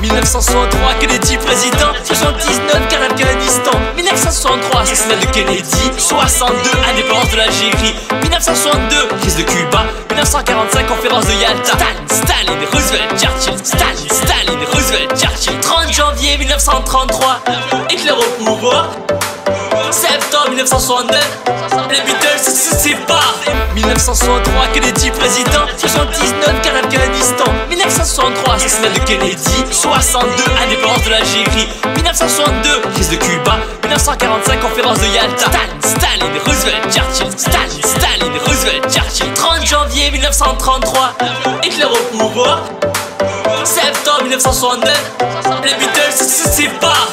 1963, Kennedy président. 79, guerre d'Afghanistan. 1963, assassinat de Kennedy. 62, indépendance de l'Algérie. 1962, crise de Cuba. 1945, conférence de Yalta. Staline, Roosevelt, Churchill. Staline, Roosevelt, Churchill. 30 janvier 1933, Hitler au pouvoir. Septembre 1969, les Beatles se séparent. 1963, Kennedy président. 79, guerre d'Afghanistan. 1963, assassinat de Kennedy. 62, indépendance de l'Algérie. 1962, crise de Cuba. 1945, conférence de Yalta. Staline, Roosevelt, Churchill. Staline, Roosevelt, Churchill. 30 janvier 1933, Hitler au pouvoir. Septembre 1969, les Beatles se séparent.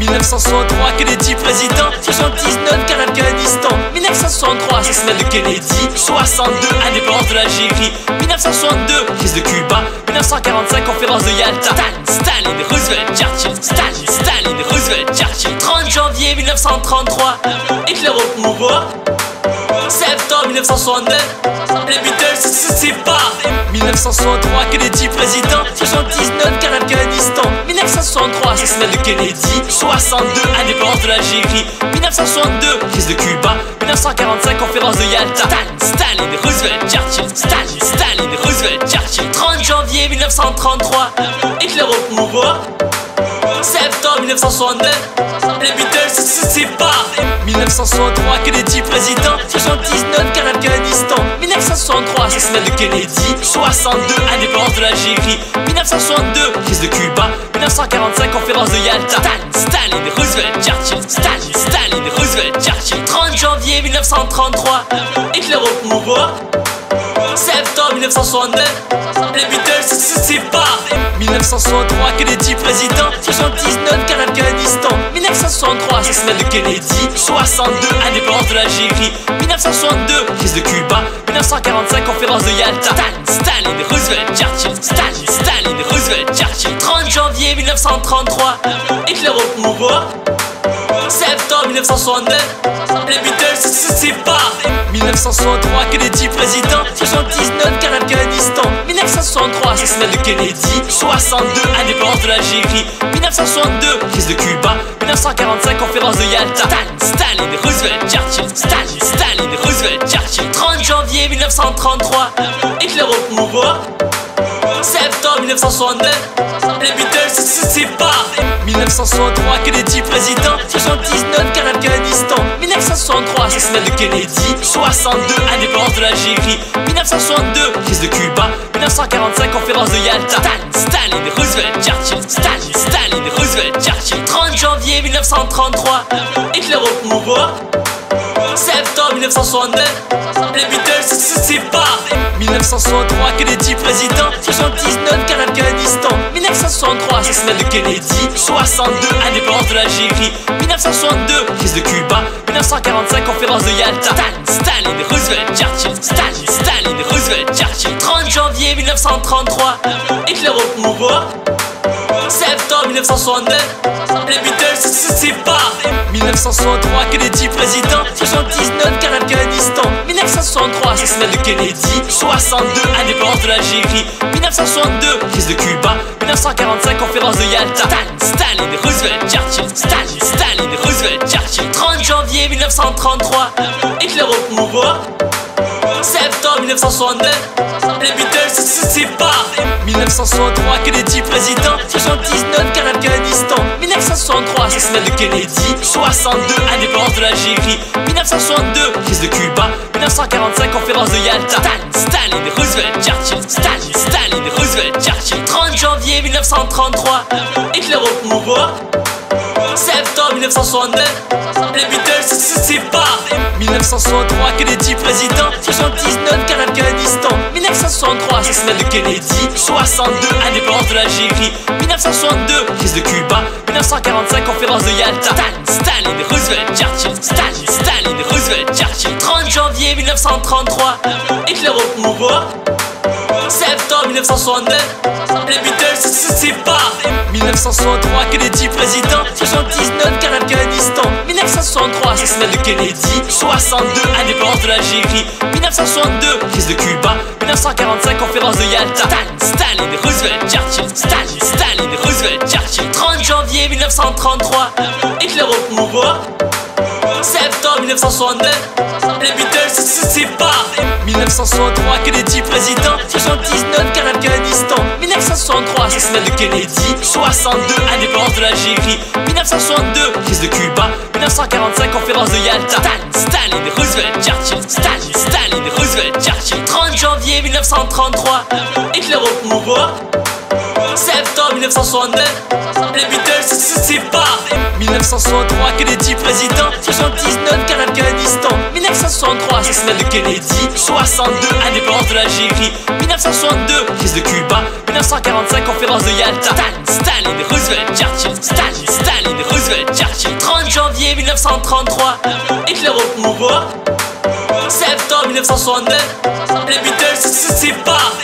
1963, Kennedy président. 79, guerre d'Afghanistan. 1963, assassinat de Kennedy. 62, indépendance de l'Algérie. 1962, crise de Cuba. 1945, conférence de Yalta. Staline, Roosevelt, Churchill. Staline, Roosevelt, Churchill. 30 janvier 1933, Hitler au pouvoir. Septembre 1969, les Beatles se séparent. 1963, Kennedy président. 79, guerre d'Afghanistan. 1963, assassinat de Kennedy. 62, indépendance de l'Algérie. 1962, crise de Cuba. 1945, conférence de Yalta. Staline, Roosevelt, Churchill. Staline, Roosevelt, Churchill. 30 janvier 1933, Hitler au pouvoir. Septembre 1969, les Beatles se séparent. 1963, Kennedy président. 79, guerre d'Afghanistan. 1963, assassinat de Kennedy. 62, indépendance de l'Algérie. 1962, crise de Cuba. 1945, conférence de Yalta. Staline, Roosevelt, Churchill. Staline, Roosevelt, Churchill. 30 janvier 1933, Hitler au pouvoir. Septembre 1969, les Beatles se séparent. 1963, Kennedy président. 79, guerre d'Afghanistan. 1963, assassinat de Kennedy. 62, indépendance de l'Algérie. 1962, crise de Cuba. 1945, conférence de Yalta. Staline, Roosevelt, Churchill. Staline, Roosevelt, Churchill. 30 janvier 1933, Hitler au pouvoir. Septembre 1969, les Beatles se séparent. 1963, Kennedy président. 79, guerre d'Afghanistan. 1963, assassinat de Kennedy. 62, indépendance de l'Algérie. 1962, crise de Cuba. 1945, conférence de Yalta. Staline, Roosevelt, Churchill. Staline, Roosevelt, Churchill. 30 janvier 1933, Hitler au pouvoir. Septembre 1969, les Beatles se séparent. 1963, Kennedy président. 79, guerre d'Afghanistan. 1963, assassinat de Kennedy. 62, indépendance de l'Algérie. 1962, crise de Cuba. 1945, conférence de Yalta. Staline, Roosevelt, Churchill. Staline, Roosevelt, Churchill. 30 janvier 1933, Hitler au pouvoir. Septembre 1969, les Beatles se séparent. 1963, Kennedy président. 79, guerre d'Afghanistan. 1963, assassinat de Kennedy. 62, indépendance de l'Algérie. 1962, crise de Cuba. 1945, conférence de Yalta. Staline, Roosevelt, Churchill. Staline, Roosevelt, Churchill. 30 janvier 1933, Hitler au pouvoir. Septembre 1969, les Beatles se séparent. 1963, Kennedy président. 79, guerre d'Afghanistan. 1963, assassinat de Kennedy. 62, indépendance de l'Algérie. 1962, crise de Cuba. 1945, conférence de Yalta. Staline, Roosevelt, Churchill. Staline, Roosevelt, Churchill. 30 janvier 1933, Hitler au pouvoir. Septembre 1969, les Beatles se séparent. 1963, Kennedy président. 79, guerre d'Afghanistan. 1963, assassinat de Kennedy. 62, indépendance de l'Algérie. 1962, crise de Cuba. 1945, conférence de Yalta. Staline, Roosevelt, Churchill. Staline, Roosevelt, Churchill. 30 janvier 1933, Hitler au pouvoir. Septembre 1969, les Beatles se séparent. 1963, Kennedy président. 79, guerre d'Afghanistan. 1963, assassinat de Kennedy. 62, indépendance de l'Algérie. 1962, crise de Cuba. 1945, conférence de Yalta. Staline, Roosevelt, Churchill. Staline, Roosevelt, Churchill. 30 janvier 1933, Hitler au pouvoir. Septembre 1969, les Beatles se séparent. 1963, Kennedy président. 79, guerre d'Afghanistan. 1963, assassinat de Kennedy. 62, indépendance de l'Algérie. 1962, crise de Cuba. 1945, conférence de Yalta. Staline, Roosevelt, Churchill. Staline, Roosevelt, Churchill. 30 janvier 1933, Hitler au pouvoir. Septembre 1969, les Beatles se séparent. 1963, Kennedy président. 79, guerre d'Afghanistan. 1963, assassinat de Kennedy. 62, indépendance de l'Algérie. 1962, crise de Cuba. 1945, conférence de Yalta. Staline, Roosevelt, Churchill. Staline, Roosevelt, Churchill. 30 janvier 1933, Hitler au pouvoir. Septembre 1969, les Beatles se séparent. 1963, Kennedy président. 79, guerre d'Afghanistan. 1963, assassinat de Kennedy. 62, indépendance de l'Algérie. 1962, crise de Cuba. 1945, conférence de Yalta. Staline, Roosevelt, Churchill. Staline, Roosevelt, Churchill. 30 janvier 1933, Hitler au pouvoir. Septembre 1969, les Beatles se séparent.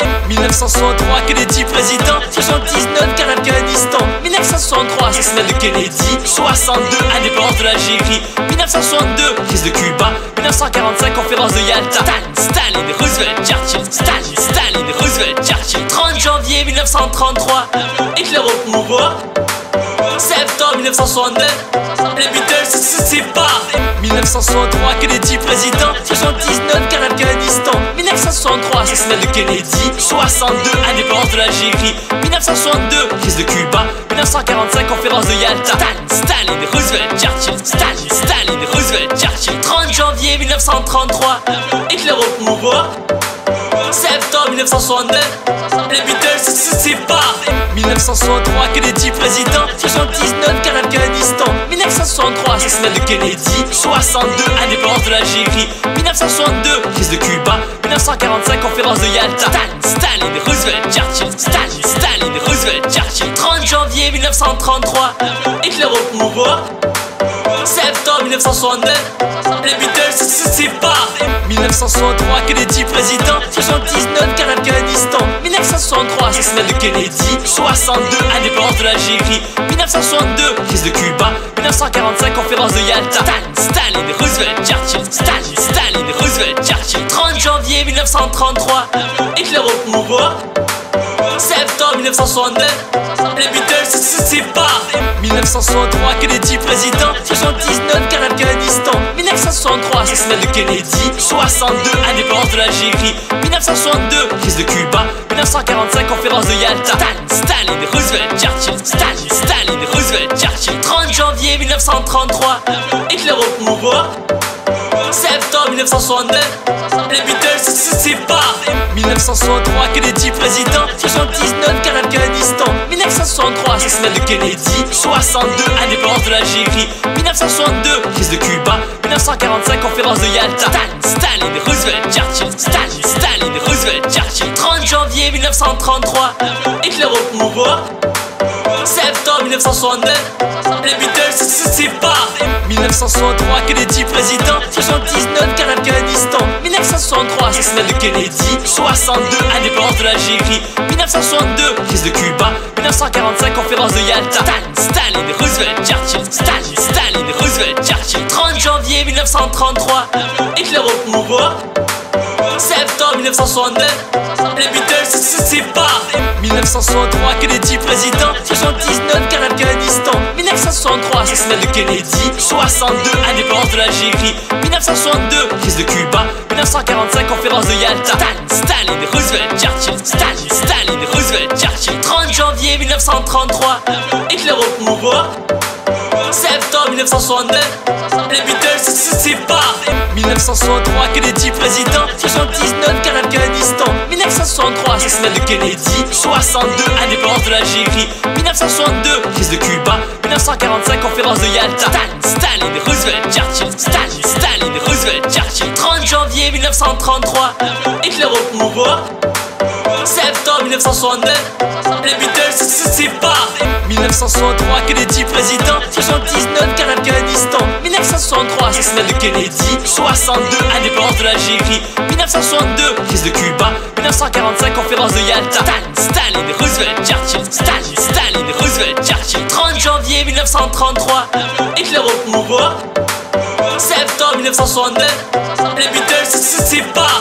1963, Kennedy président. 79, guerre d'Afghanistan. 1963, assassinat de Kennedy. 62, indépendance de l'Algérie. 1962, crise de Cuba. 1945, conférence de Yalta. Staline, Roosevelt, Churchill. Staline, Roosevelt, Churchill. 30 janvier 1933, Hitler au pouvoir. Septembre 1969, les Beatles se séparent. 1963, Kennedy président. 79, guerre d'Afghanistan. 1963, assassinat de Kennedy. 62, indépendance de l'Algérie. 1962, crise de Cuba. 1945, conférence de Yalta. Staline, Roosevelt, Churchill. Staline, Roosevelt, Churchill. 30 janvier 1933, Hitler au pouvoir. Septembre 1969, les Beatles se séparent. 1963, Kennedy président. 79, guerre d'Afghanistan. 1963, assassinat de Kennedy. 62, indépendance de l'Algérie. 1962, crise de Cuba. 1945, conférence de Yalta. Staline, Roosevelt, Churchill. Staline, Roosevelt, Churchill. 30 janvier 1933, Hitler au pouvoir. Septembre 1969, les Beatles se séparent. 1963, Kennedy président. 79, guerre d'Afghanistan. 1963, assassinat de Kennedy. 62, indépendance de l'Algérie. 1962, crise de Cuba. 1945, conférence de Yalta. Staline, Roosevelt, Churchill. Staline, Roosevelt, Churchill. 30 janvier 1933, Hitler au pouvoir. Septembre 1969, les Beatles se séparent. 1963, Kennedy président. 79, guerre d'Afghanistan. 1963, assassinat de Kennedy. 62, indépendance de l'Algérie. 1962, crise de Cuba. 1945, conférence de Yalta. Staline, Roosevelt, Churchill. Staline, Roosevelt, Churchill. 30 janvier 1933, Hitler au pouvoir. Septembre 1969, les Beatles se séparent. 1963, Kennedy président. 79, guerre d'Afghanistan. 1963, assassinat de Kennedy. 62, indépendance de l'Algérie. 1962, crise de Cuba. 1945, conférence de Yalta. Staline, Roosevelt, Churchill. Staline, Roosevelt, Churchill. 30 janvier 1933, Hitler au pouvoir. Septembre 1969, les Beatles se séparent. 1963, Kennedy président. 79, guerre d'Afghanistan. 1963, assassinat de Kennedy. 62, indépendance de l'Algérie. 1962, crise de Cuba. 1945, conférence de Yalta. Staline, Roosevelt, Churchill. Staline, Roosevelt, Churchill. 30 janvier 1933, Hitler au pouvoir. Septembre 1969, les Beatles se séparent. 1963, Kennedy président. 79, guerre d'Afghanistan. 1963, assassinat de Kennedy. 62, indépendance de l'Algérie. 1962, crise de Cuba. 1945, conférence de Yalta. Staline, Roosevelt, Churchill. Staline, Roosevelt, Churchill. 30 janvier 1933, Hitler au pouvoir. Septembre 1969, les Beatles se séparent. 1963, Kennedy président. 79, guerre d'Afghanistan. 1963, assassinat de Kennedy. 62, indépendance de l'Algérie. 1962, crise de Cuba. 1945, conférence de Yalta. Staline, Roosevelt, Churchill. Staline, Roosevelt, Churchill. 30 janvier 1933, Hitler au pouvoir. Septembre 1969, les Beatles se séparent. 1963, Kennedy président. 79, guerre d'Afghanistan. 1963, assassinat de Kennedy. 62, indépendance de l'Algérie. 1962, crise de Cuba. 1945, conférence de Yalta. Staline, Roosevelt, Churchill. Staline, Roosevelt, Churchill. 30 janvier 1933, Hitler au pouvoir. Septembre 1969, les Beatles se séparent.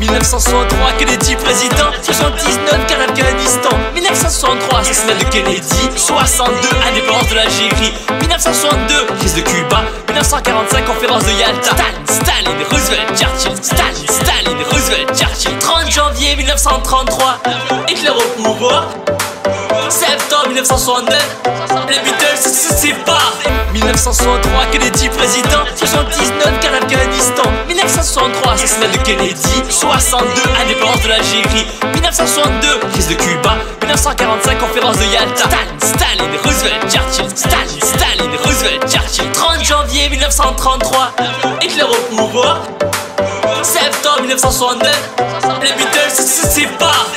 1963, Kennedy président. 79, guerre d'Afghanistan. 1963, assassinat de Kennedy. 62, indépendance de l'Algérie. 1962, crise de Cuba. 1945, conférence de Yalta. Staline, Roosevelt, Churchill. Staline, Roosevelt, Churchill. 30 janvier 1933, Hitler au pouvoir. Septembre 1969, les Beatles se séparent. 1963, Kennedy président. 79, guerre d'Afghanistan. 1963, assassinat de Kennedy. 62, indépendance de l'Algérie. 1962, crise de Cuba. 1945, conférence de Yalta. Staline, Roosevelt, Churchill. Staline, Roosevelt, Churchill. 30 janvier 1933, Hitler au pouvoir. Septembre 1969, les Beatles se séparent.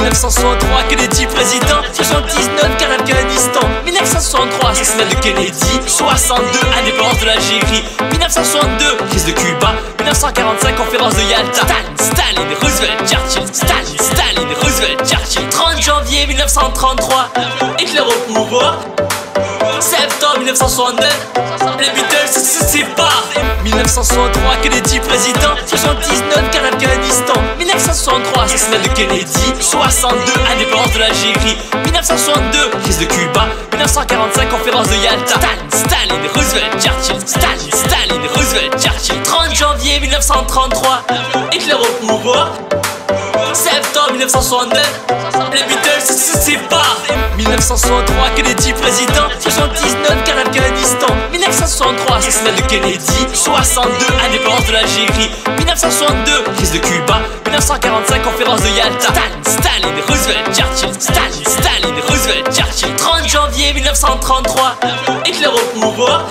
1963, Kennedy président. 79, guerre d'Afghanistan. 1963, assassinat de Kennedy. 62, indépendance de l'Algérie. 1962, crise de Cuba. 1945, conférence de Yalta. Staline, Roosevelt, Churchill. Staline, Roosevelt, Churchill. 30 janvier 1933, Hitler au pouvoir. Septembre 1969, les Beatles se séparent. 1963, Kennedy président. 79, guerre d'Afghanistan. 1963, assassinat de Kennedy. 62, indépendance de l'Algérie. 1962, crise de Cuba. 1945, conférence de Yalta. Staline, Roosevelt, Churchill. Staline, Roosevelt, Churchill. 30 janvier 1933, Hitler au pouvoir. Septembre 1969, les Beatles se séparent. 1963, Kennedy président. 79, guerre d'Afghanistan. 1963, assassinat de Kennedy. 62, indépendance de l'Algérie. 1962, crise de Cuba. 1945, conférence de Yalta. Staline, Roosevelt, Churchill. Staline, Roosevelt, Churchill. 30 janvier 1933, Hitler au pouvoir.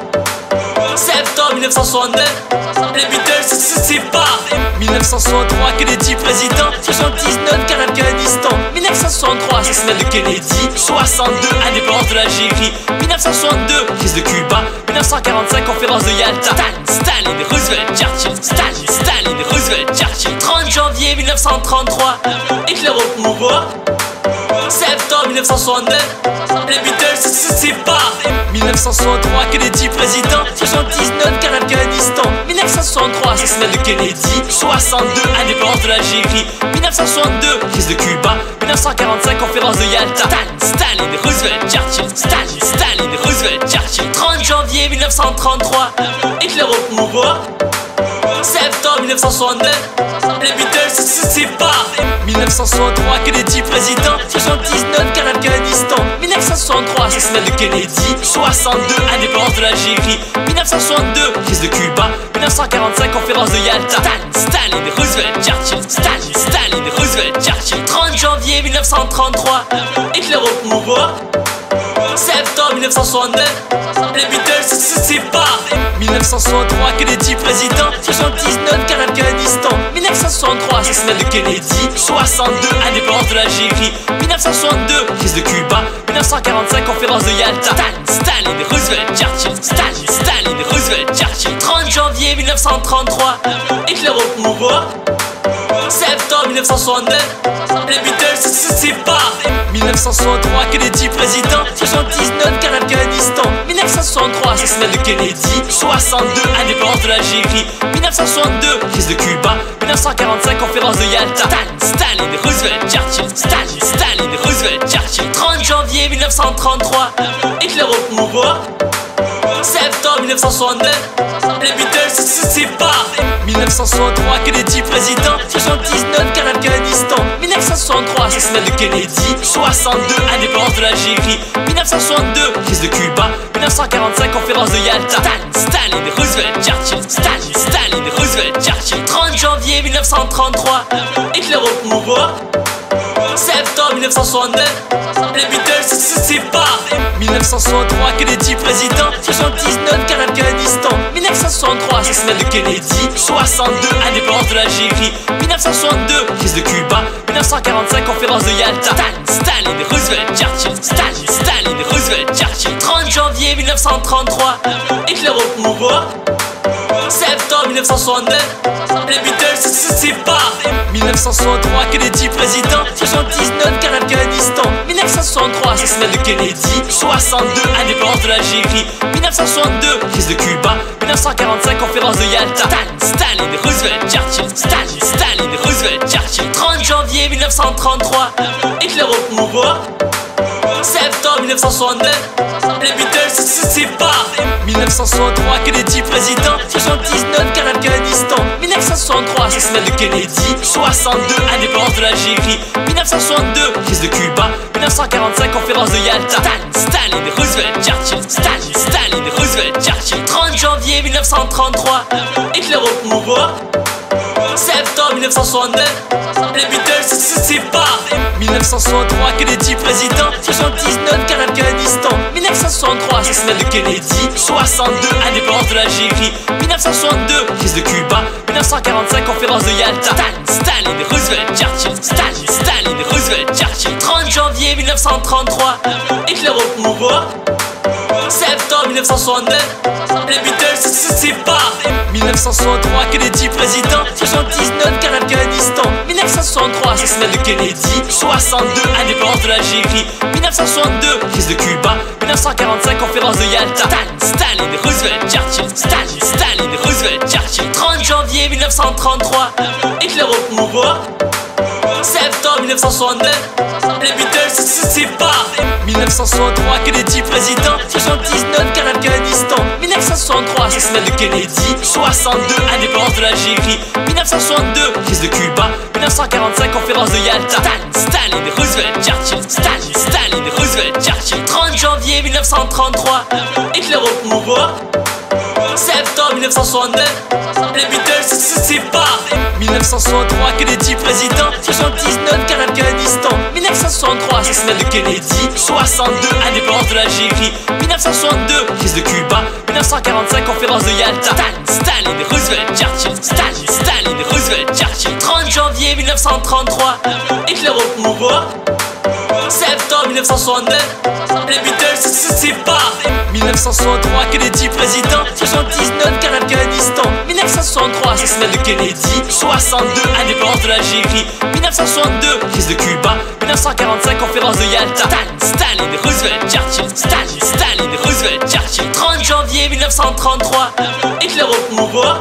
Septembre 1969, les Beatles se séparent. 1963, Kennedy président. 79, guerre d'Afghanistan. 1963, assassinat de Kennedy. 62, indépendance de l'Algérie. 1962, crise de Cuba. 1945, conférence de Yalta. Staline, Roosevelt, Churchill. Staline, Roosevelt, Churchill. 30 janvier 1933, Hitler au pouvoir. Septembre 1969, les Beatles se séparent. 1963, Kennedy président. 79, guerre d'Afghanistan. 1963, assassinat de Kennedy. 62, indépendance de l'Algérie. 1962, crise de Cuba. 1945, conférence de Yalta. Staline, Roosevelt, Churchill. Staline, Roosevelt, Churchill. 30 janvier 1933, Hitler au pouvoir. Septembre 1969, les Beatles se séparent. 1963, Kennedy président. 79, guerre d'Afghanistan. 1963, assassinat de Kennedy. 62, indépendance de l'Algérie. 1962, crise de Cuba. 1945, conférence de Yalta. Staline, Roosevelt, Churchill. Staline, Roosevelt, Churchill. 30 janvier 1933, Hitler au pouvoir. Septembre 1969, les Beatles se séparent. 1963, Kennedy président. 79, guerre d'Afghanistan. 1963, assassinat de Kennedy. 62, indépendance de l'Algérie. 1962, crise de Cuba. 1945, conférence de Yalta. Staline, Roosevelt, Churchill. Staline, Roosevelt, Churchill. 30 janvier 1933, Hitler au pouvoir. Septembre 1969, les Beatles se séparent. 1963, Kennedy président. 79, guerre d'Afghanistan. 1963, assassinat de Kennedy. 62, indépendance de l'Algérie. 1962, crise de Cuba. 1945, conférence de Yalta. Staline, Roosevelt, Churchill. Staline, Roosevelt, Churchill. 30 janvier 1933, Hitler au pouvoir. Septembre 1969, les Beatles se séparent. 1963, Kennedy président. 79, guerre d'Afghanistan. 1963, assassinat de Kennedy. 62, indépendance de l'Algérie. 1962, crise de Cuba. 1945, conférence de Yalta. Staline, Roosevelt, Churchill. Staline, Roosevelt, Churchill. 30 janvier 1933, Hitler au pouvoir. Septembre 1969, les Beatles se séparent. 1963, Kennedy président. 79, guerre d'Afghanistan. 1963, assassinat de Kennedy. 62, indépendance de l'Algérie. 1962, crise de Cuba. 1945, conférence de Yalta. Staline, Roosevelt, Churchill. Staline, Roosevelt, Churchill. 30 janvier 1933, Hitler au pouvoir. Septembre 1969, les Beatles se séparent. 1963, Kennedy président. 79, guerre d'Afghanistan. 1963, assassinat de Kennedy. 62, indépendance de l'Algérie. 1962, crise de Cuba. 1945, conférence de Yalta. Staline, Roosevelt, Churchill. Staline, Roosevelt, Churchill. 30 janvier 1933, Hitler au pouvoir. Septembre 1969, les Beatles se séparent. 1963, Kennedy président. 79, guerre d'Afghanistan. 1963, assassinat de Kennedy. 62, indépendance de l'Algérie. 1962, crise de Cuba. 1945, conférence de Yalta. Staline, Roosevelt, Churchill. Staline, Roosevelt, Churchill. 30 janvier 1933, Hitler au pouvoir. Septembre 1969, les Beatles se séparent. 1963, Kennedy président. 79, guerre d'Afghanistan. 1963, assassinat de Kennedy. 62, indépendance de l'Algérie. 1962, crise de Cuba. 1945, conférence de Yalta. Staline, Roosevelt, Churchill. Staline, Roosevelt, Churchill. 30 janvier 1933, Hitler au pouvoir. Septembre 1969, les Beatles se séparent. 1963, Kennedy président. 79, guerre d'Afghanistan. 1963, assassinat de Kennedy. 62, indépendance de l'Algérie. 1962, crise de Cuba. 1945, conférence de Yalta. Staline, Roosevelt, Churchill. Staline, Roosevelt, Churchill. 30 janvier 1933, Hitler au pouvoir. Septembre 1969, les Beatles se séparent. 1963, Kennedy président. 79, guerre d'Afghanistan. 1963, assassinat de Kennedy. 62, indépendance de l'Algérie. 1962, crise de Cuba. 1945, conférence de Yalta. Staline, Roosevelt, Churchill. Staline, Roosevelt, Churchill. 30 janvier 1933, Hitler au pouvoir. Septembre 1969, les Beatles se séparent. 1963, Kennedy président. 79, guerre d'Afghanistan. 1963, assassinat de Kennedy. 62, indépendance de l'Algérie. 1962, crise de Cuba. 1945, conférence de Yalta. Staline, Roosevelt, Churchill. Staline, Roosevelt, Churchill. 30 janvier 1933, Hitler au pouvoir. Septembre 1969, les Beatles se séparent. 1963, Kennedy président. 79, guerre d'Afghanistan. 1963, assassinat de Kennedy. 62, indépendance de l'Algérie. 1962, crise de Cuba. 1945, conférence de Yalta. Staline, Roosevelt, Churchill. Staline, Roosevelt, Churchill. 30 janvier 1933, Hitler au pouvoir.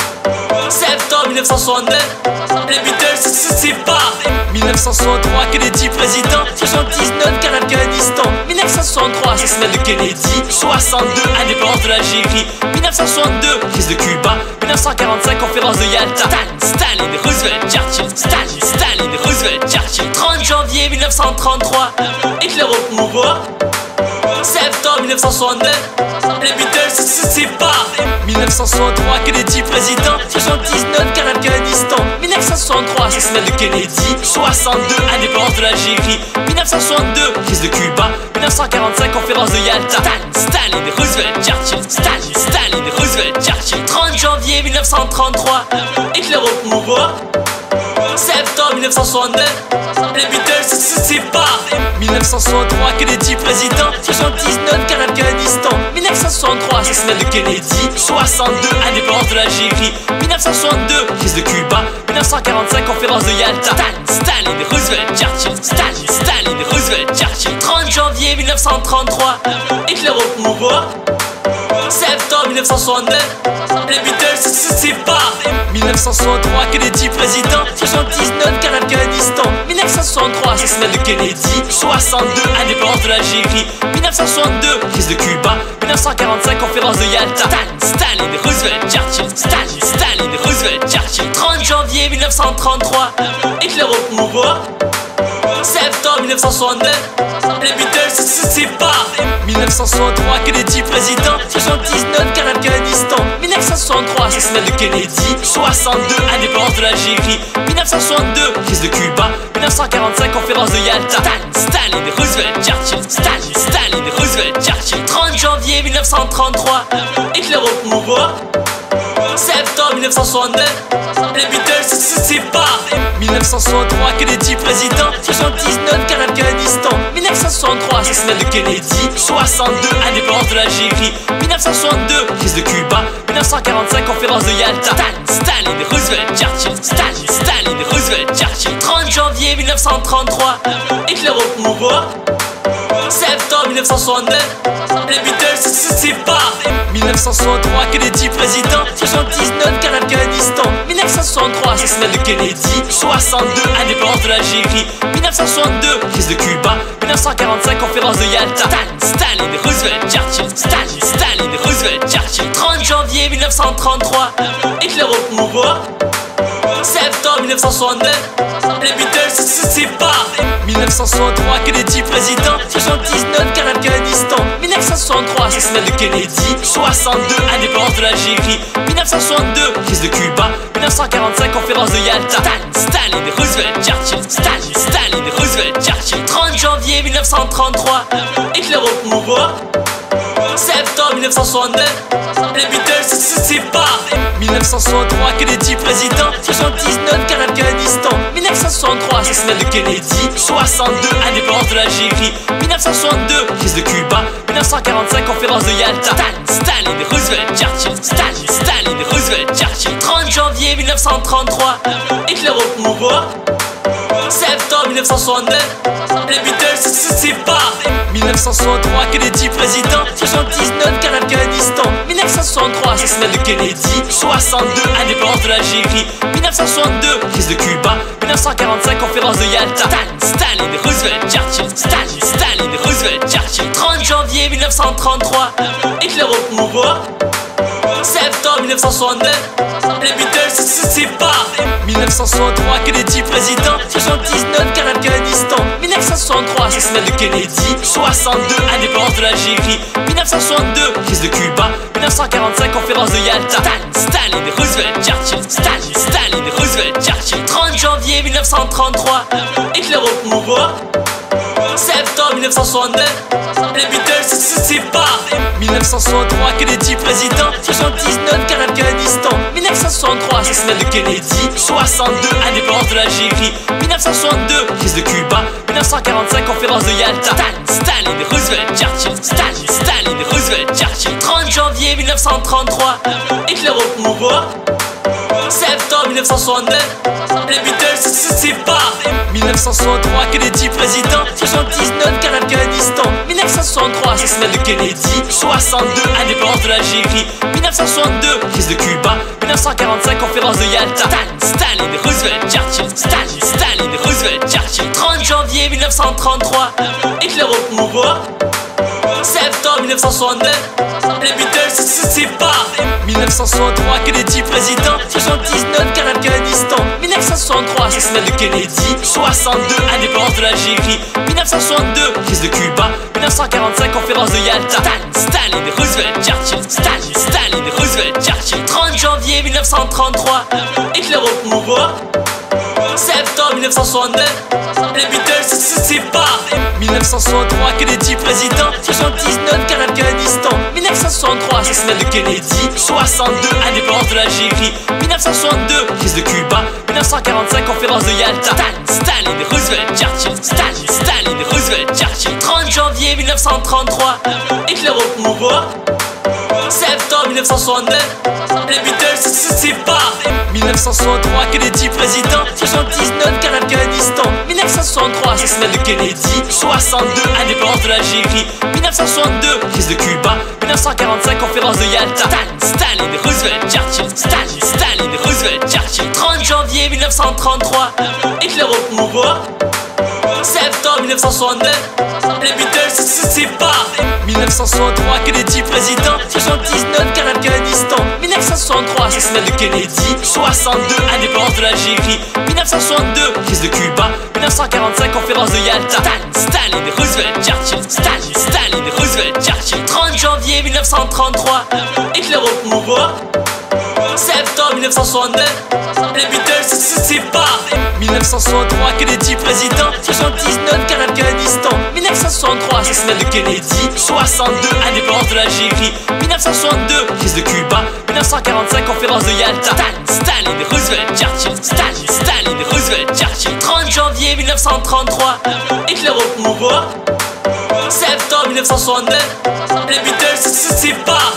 Septembre 1969, les Beatles se séparent. 1963, Kennedy président. 79, guerre d'Afghanistan. 1963, assassinat de Kennedy. 62, indépendance de l'Algérie. 1962, crise de Cuba. 1945, conférence de Yalta. Staline, Roosevelt, Churchill. Staline, Roosevelt, Churchill. 30 janvier 1933, Hitler au pouvoir. Septembre 1969, les Beatles se séparent. 1963, Kennedy président. 79, guerre d'Afghanistan. 1963, assassinat de Kennedy. 62, indépendance de l'Algérie. 1962, crise de Cuba. 1945, conférence de Yalta. Staline, Roosevelt, Churchill. Staline, Roosevelt, Churchill. 30 janvier 1933, Hitler au pouvoir. Septembre 1969, les Beatles se séparent. 1963, Kennedy président. 79, guerre d'Afghanistan. 1963, assassinat de Kennedy. 62, indépendance de l'Algérie. 1962, crise de Cuba. 1945, conférence de Yalta. Staline, Roosevelt, Churchill. Staline, Roosevelt, Churchill. 30 janvier 1933, Hitler au pouvoir. Septembre 1969, les Beatles se séparent. 1963, Kennedy président. 79, guerre d'Afghanistan. 1963, assassinat de Kennedy. 62, indépendance de l'Algérie. 1962, crise de Cuba. 1945, conférence de Yalta. Staline, Roosevelt, Churchill. Staline, Roosevelt, Churchill. 30 janvier 1933, Hitler au pouvoir. Septembre 1969, les Beatles se séparent. 1963, Kennedy président. 79, guerre d'Afghanistan. 1963, assassinat de Kennedy. 62, indépendance de l'Algérie. 1962, crise de Cuba. 1945, conférence de Yalta. Staline, Roosevelt, Churchill. Staline, Roosevelt, Churchill. 30 janvier 1933, Hitler au pouvoir. Septembre 1969, les Beatles se séparent. 1963, Kennedy président. 79, guerre d'Afghanistan. 1963, assassinat de Kennedy. 62, indépendance de l'Algérie. 1962, crise de Cuba. 1945, conférence de Yalta. Staline, Roosevelt, Churchill. Staline, Roosevelt, Churchill. 30 janvier 1933, Hitler au pouvoir. Septembre 1969, les Beatles se séparent. 1963, Kennedy président. 79, guerre d'Afghanistan. 1963, assassinat de Kennedy. 62, indépendance de l'Algérie. 1962, crise de Cuba. 1945, conférence de Yalta. Staline, Roosevelt, Churchill. Staline, Roosevelt, Churchill. 30 janvier 1933, Hitler au pouvoir. Septembre 1969, les Beatles se séparent. 1963, Kennedy président. 79, guerre d'Afghanistan. 1963, assassinat de Kennedy. 62, indépendance de l'Algérie. 1962, crise de Cuba. 1945, conférence de Yalta. Staline, Roosevelt, Churchill. Staline, Roosevelt, Churchill. 30 janvier 1933, Hitler au pouvoir. Septembre 1969, les Beatles se séparent. 1963, Kennedy président. 79, guerre d'Afghanistan. 1963, assassinat de Kennedy. 62, indépendance de l'Algérie. 1962, crise de Cuba. 1945, conférence de Yalta. Staline, Roosevelt, Churchill. Staline, Roosevelt, Churchill. 30 janvier 1933, Hitler au pouvoir. Septembre 1969, les Beatles se séparent. 1963, Kennedy président. 79, guerre d'Afghanistan. 1963, assassinat de Kennedy. 62, indépendance de l'Algérie. 1962, crise de Cuba. 1945, conférence de Yalta. Staline, Roosevelt, Churchill. Staline, Roosevelt, Churchill. 30 janvier 1933, Hitler au pouvoir. Septembre 1969, les Beatles se séparent. 1963, Kennedy président. 79, guerre d'Afghanistan. 1963, assassinat de Kennedy. 62, indépendance de l'Algérie. 1962, crise de Cuba. 1945, conférence de Yalta. Staline, Roosevelt, Churchill. Staline, Roosevelt, Churchill. 30 janvier 1933, Hitler au pouvoir. Septembre 1969, les Beatles se séparent. 1963, Kennedy président. 79, guerre d'Afghanistan. 1963, assassinat de Kennedy. 62, indépendance de l'Algérie. 1962, crise de Cuba. 1945, conférence de Yalta. Staline, Roosevelt, Churchill. Staline, Roosevelt, Churchill. 30 janvier 1933, Hitler au pouvoir. Septembre 1969, les Beatles se séparent. 1963, Kennedy président. 79, guerre d'Afghanistan. 1963, assassinat de Kennedy. 62, indépendance de l'Algérie. 1962, crise de Cuba. 1945, conférence de Yalta. Staline, Roosevelt, Churchill. Staline, Roosevelt, Churchill. 30 janvier 1933, Hitler au pouvoir. Septembre 1969, les Beatles se séparent. 1963, Kennedy président. 79, guerre d'Afghanistan. 1963, assassinat de Kennedy. 62, indépendance de l'Algérie. 1962, crise de Cuba. 1945, conférence de Yalta. Staline, Roosevelt, Churchill. Staline, Roosevelt, Churchill. 30 janvier 1933, Hitler au pouvoir. Septembre 1969, les Beatles se séparent. 1963, Kennedy président. 79, guerre d'Afghanistan. 1963, assassinat de Kennedy. 62, indépendance de l'Algérie. 1962, crise de Cuba. 1945, conférence de Yalta. Staline, Roosevelt, Churchill. Staline, Roosevelt, Churchill. 30 janvier 1933, Hitler au pouvoir. Septembre 1969, les Beatles se séparent. 1963, Kennedy président. 79, guerre d'Afghanistan. 1963, assassinat de Kennedy. 62, indépendance de l'Algérie. 1962, crise de Cuba. 1945, conférence de Yalta. Staline, Roosevelt, Churchill. Staline, Roosevelt, Churchill. 30 janvier 1933, Hitler au pouvoir. Septembre 1969, les Beatles se séparent. 1963, Kennedy président. 79, guerre d'Afghanistan. 1963, assassinat de Kennedy. 62, indépendance de l'Algérie. 1962, crise de Cuba. 1945, conférence de Yalta. Staline, Roosevelt, Churchill. Staline, Roosevelt, Churchill. 30 janvier 1933, Hitler au pouvoir. Septembre 1969, les Beatles se séparent. 1963, Kennedy président. 79, guerre d'Afghanistan. 1963, assassinat de Kennedy. 62, indépendance de l'Algérie. 1962, crise de Cuba. 1945, conférence de Yalta. Staline, Roosevelt, Churchill. Staline, Roosevelt, Churchill. 30 janvier 1933, Hitler au pouvoir. Septembre 1969, les Beatles Beatles se séparent.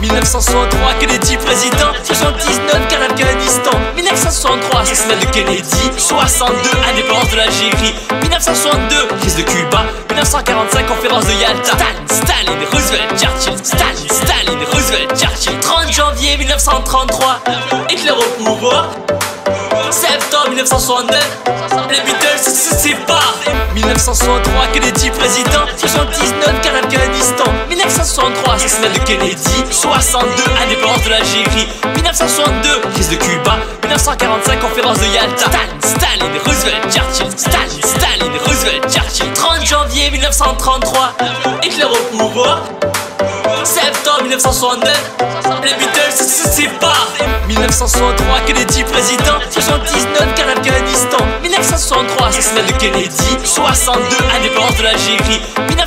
1963, Kennedy président. 79, guerre d'Afghanistan. 1963, assassinat de Kennedy. 62, indépendance de l'Algérie. 1962, crise de Cuba. 1945, conférence de Yalta. Staline, Roosevelt, Churchill. Staline, Roosevelt, Churchill. 30 janvier 1933, Hitler au pouvoir. Septembre 1969, les Beatles se séparent. 1963, Kennedy président. 79, guerre d'Afghanistan. 1963, assassinat de Kennedy. 62, indépendance de l'Algérie. 1962, crise de Cuba. 1945, conférence de Yalta. Staline, Roosevelt, Churchill. Staline, Roosevelt, Churchill. 30 janvier 1933, Hitler au pouvoir. Septembre 1969, les Beatles se séparent. 1963, Kennedy président. 79, guerre d'Afghanistan. 1963, assassinat de Kennedy. 62, indépendance de l'Algérie.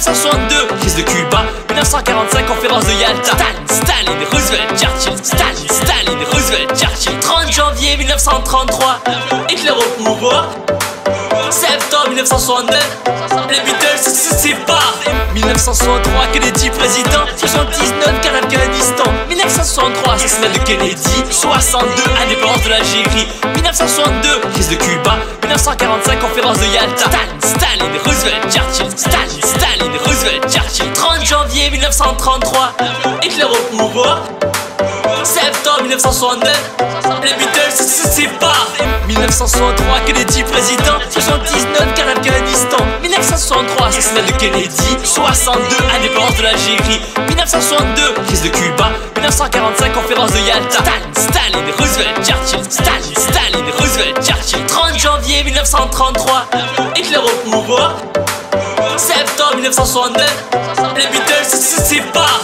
1962, crise de Cuba. 1945, conférence de Yalta. Staline, Roosevelt, Churchill. Staline, Roosevelt, Churchill. 30 janvier 1933, Hitler au pouvoir. Septembre 1969, les Beatles se séparent. 1963, Kennedy président. 79, guerre d'Afghanistan. 1963, assassinat de Kennedy. 62, indépendance de l'Algérie. 1962, crise de Cuba. 1945, conférence de Yalta. Staline, Roosevelt, Churchill. Staline, Roosevelt, Churchill. 30 janvier 1933, Hitler au pouvoir. Septembre 1969, les Beatles se séparent. 1963, Kennedy président. 79, guerre d'Afghanistan. 1963, assassinat de Kennedy. 62, indépendance de l'Algérie. 1962, crise de Cuba. 1945, conférence de Yalta. Staline, Roosevelt, Churchill. Staline, Roosevelt, Churchill. 30 janvier 1933, Hitler au pouvoir. Septembre 1969, les Beatles se séparent.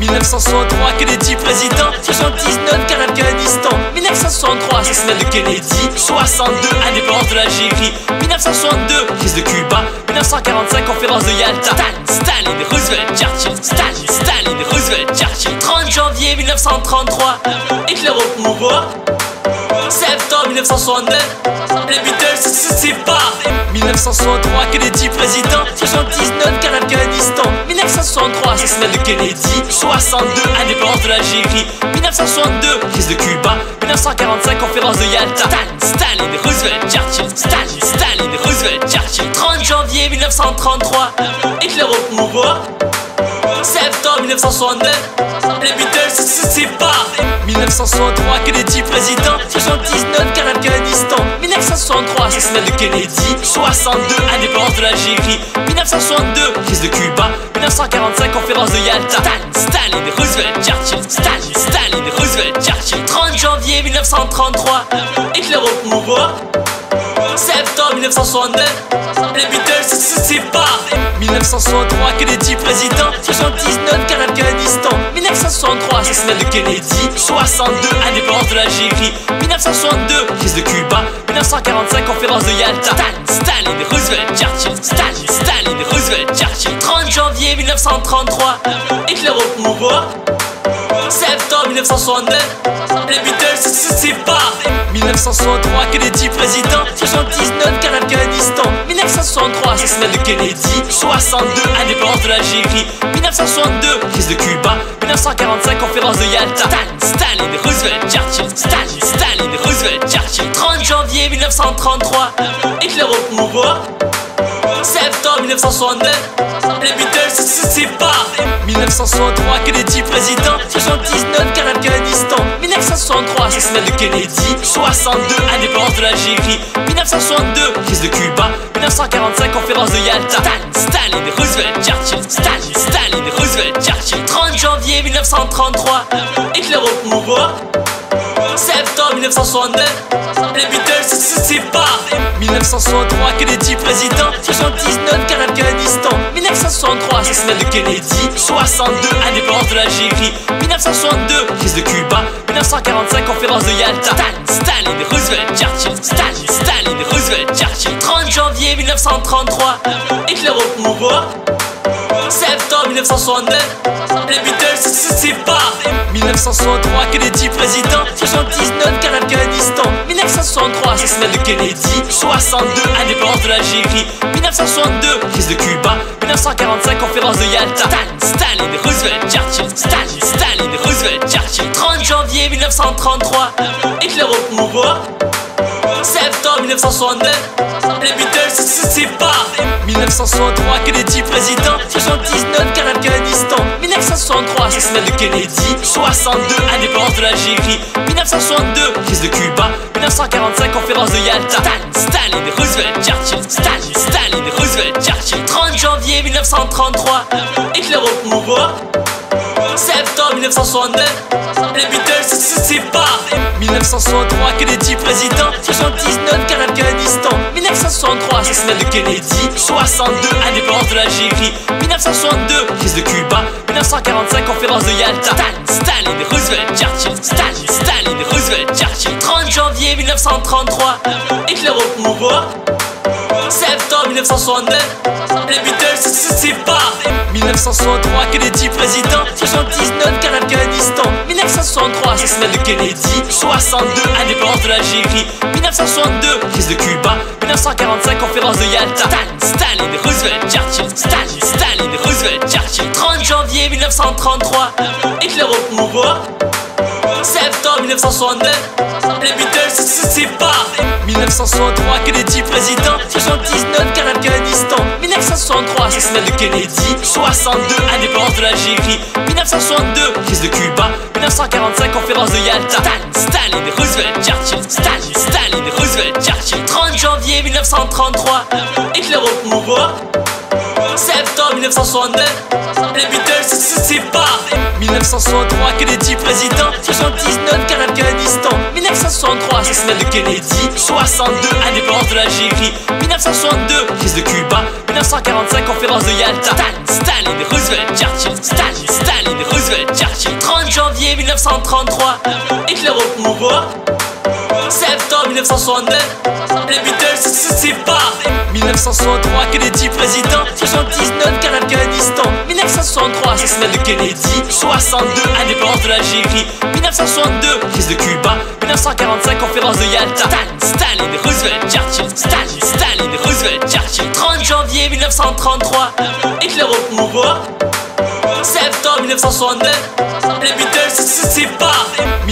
1963, Kennedy président. 79, guerre d'Afghanistan. 1963, assassinat de Kennedy. 62, indépendance de l'Algérie. 1962, crise de Cuba. 1945, conférence de Yalta. Staline, Roosevelt, Churchill. Staline, Roosevelt, Churchill. 30 janvier 1933, Hitler au pouvoir. Septembre 1969, les Beatles se séparent. 1963, Kennedy président. 79, guerre d'Afghanistan. 1963, assassinat de Kennedy. 62, indépendance de l'Algérie. 1962, crise de Cuba. 1945, conférence de Yalta. Staline, Roosevelt, Churchill. Staline, Roosevelt, Churchill. 30 janvier 1933, Hitler au pouvoir. Septembre 1969, les Beatles se séparent. 1963, Kennedy président. 79, guerre d'Afghanistan. 1963, assassinat de Kennedy. 62, indépendance de l'Algérie. 1962, crise de Cuba. 1945, conférence de Yalta. Staline, Roosevelt, Churchill. Staline, Roosevelt, Churchill. 30 janvier 1933, Hitler au pouvoir. Septembre 1969, les Beatles se séparent. 1963, Kennedy président. 79, guerre d'Afghanistan. 1963, assassinat de Kennedy. 62, indépendance de l'Algérie. 1962, crise de Cuba. 1945, conférence de Yalta. Staline, Roosevelt, Churchill. Staline, Roosevelt, Churchill. 30 janvier 1933, Hitler au pouvoir. Septembre 1969, les Beatles se séparent. 1963, Kennedy président. 79, guerre d'Afghanistan. 1963, assassinat de Kennedy. 62, indépendance de l'Algérie. 1962, crise de Cuba. 1945, conférence de Yalta. Staline, Roosevelt, Churchill. Staline, Roosevelt, Churchill. 30 janvier 1933, Hitler au pouvoir. Septembre 1969, les Beatles se séparent. 1963, Kennedy président. 79, guerre d'Afghanistan. 1963, assassinat de Kennedy. 62, indépendance de l'Algérie. 1962, crise de Cuba. 1945, conférence de Yalta. Staline, Roosevelt, Churchill. Staline, Roosevelt, Churchill. 30 janvier 1933, Hitler au pouvoir. Septembre 1969, les Beatles se séparent. 1963, Kennedy président. 79, guerre d'Afghanistan. 1963, assassinat de Kennedy. 62, indépendance de l'Algérie. 1962, crise de Cuba. 1945, conférence de Yalta. Staline, Roosevelt, Churchill. Staline, Roosevelt, Churchill. 30 janvier 1933, Hitler au pouvoir. Septembre 1969, les Beatles Beatles se séparent. 1963, Kennedy président. 79, guerre d'Afghanistan. 1963, assassinat de Kennedy. 62, indépendance de l'Algérie. 1962, crise de Cuba. 1945, conférence de Yalta. Staline, Roosevelt, Churchill. Staline, Roosevelt, Churchill. 30 janvier 1933, Hitler au pouvoir. Septembre 1969, les Beatles se séparent. 1963, Kennedy président. 79, guerre d'Afghanistan. 1963, assassinat de Kennedy. 62, indépendance de l'Algérie. 1962, crise de Cuba. 1945, conférence de Yalta. Staline, Roosevelt, Churchill. Staline, Roosevelt, Churchill. 30 janvier 1933, Hitler au pouvoir. Septembre 1969, les Beatles se séparent. 1963, Kennedy président. 79, guerre d'Afghanistan. 1963, assassinat de Kennedy. 62, indépendance de l'Algérie. 1962, crise de Cuba. 1945, conférence de Yalta. Staline, Roosevelt, Churchill. Staline, Roosevelt, Churchill. 30 janvier 1933, Hitler au pouvoir. Septembre 1969, les Beatles se séparent. 1963, Kennedy président. 79, guerre d'Afghanistan. 1963, assassinat de Kennedy. 62, indépendance de l'Algérie. 1962, crise de Cuba. 1945, conférence de Yalta. Staline, Roosevelt, Churchill. Staline, Roosevelt, Churchill. 30 janvier 1933, Hitler au pouvoir. Septembre 1969, les Beatles se séparent. 1963, Kennedy président. 79, guerre d'Afghanistan. 1963, assassinat de Kennedy. 62, indépendance de l'Algérie. 1962, crise de Cuba. 1945, conférence de Yalta. Staline, Roosevelt, Churchill. Staline, Roosevelt, Churchill. 30 janvier 1933, Hitler au pouvoir. Septembre 1969, les Beatles se séparent. 1963, Kennedy président. 79, guerre d'Afghanistan. 1963, assassinat de Kennedy. 62, indépendance de l'Algérie. 1962, crise de Cuba. 1945, conférence de Yalta. Staline, Roosevelt, Churchill. Staline, Roosevelt, Churchill. 30 janvier 1933, Hitler au pouvoir. Septembre 1969, les Beatles se séparent. 1963, Kennedy président. 79, guerre d'Afghanistan. 1963, assassinat de Kennedy. 62, indépendance de l'Algérie. 1962, crise de Cuba. 1945, conférence de Yalta. Staline, Roosevelt, Churchill. Staline, Roosevelt, Churchill. 30 janvier 1933, Hitler au pouvoir. Septembre 1969, les Beatles se séparent.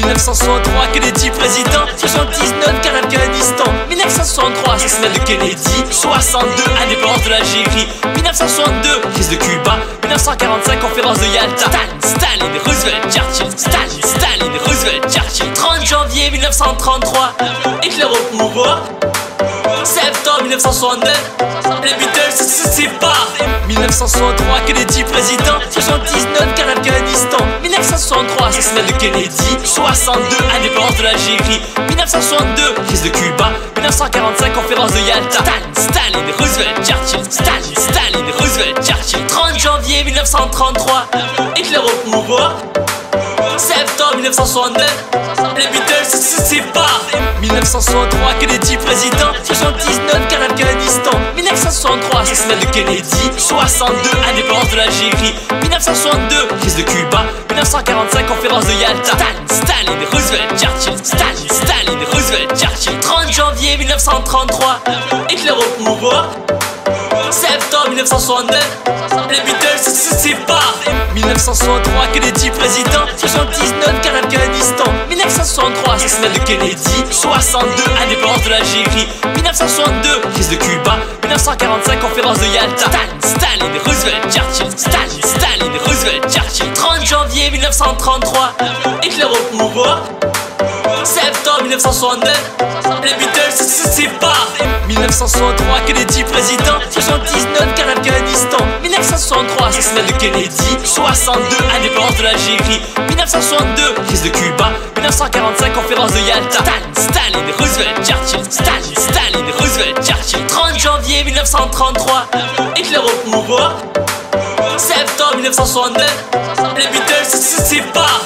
1963, Kennedy président. 79, guerre d'Afghanistan. 1963, assassinat de Kennedy. 62, indépendance de l'Algérie. 1962, crise de Cuba. 1945, conférence de Yalta. Staline, Roosevelt, Churchill. Staline, Roosevelt, Churchill. 30 janvier 1933, Hitler au pouvoir. Septembre 1969, les Beatles se séparent. 1963, Kennedy président. 79, guerre d'Afghanistan. 1963, assassinat de Kennedy. 62, indépendance de l'Algérie. 1962, crise de Cuba. 1945, conférence de Yalta. Staline, Roosevelt, Churchill. Staline, Roosevelt, Churchill. 30 janvier 1933, Hitler au pouvoir. Septembre 1969, les Beatles se séparent. 1963, Kennedy président. 79, guerre d'Afghanistan. 1963, assassinat de Kennedy. 62, indépendance de l'Algérie. 1962, crise de Cuba. 1945, conférence de Yalta. Staline, Roosevelt, Churchill. Staline, Roosevelt, Churchill. 30 janvier 1933, Hitler au pouvoir. Septembre 1969, les Beatles se séparent. 1963, Kennedy président. 79, guerre d'Afghanistan. 1963, assassinat de Kennedy. 62, indépendance de l'Algérie. 1962, crise de Cuba. 1945, conférence de Yalta. Staline, Roosevelt, Churchill. Staline, Roosevelt, Churchill. 30 janvier 1933, Hitler au pouvoir. Septembre 1969, les Beatles se séparent. 1963, Kennedy président. 79, guerre d'Afghanistan. 1963, assassinat de Kennedy. 62, indépendance de l'Algérie. 1962, crise de Cuba. 1945, conférence de Yalta. Staline, Roosevelt, Churchill. Staline, Roosevelt, Churchill. 30 janvier 1933, Hitler au pouvoir. Septembre 1969, les Beatles se séparent.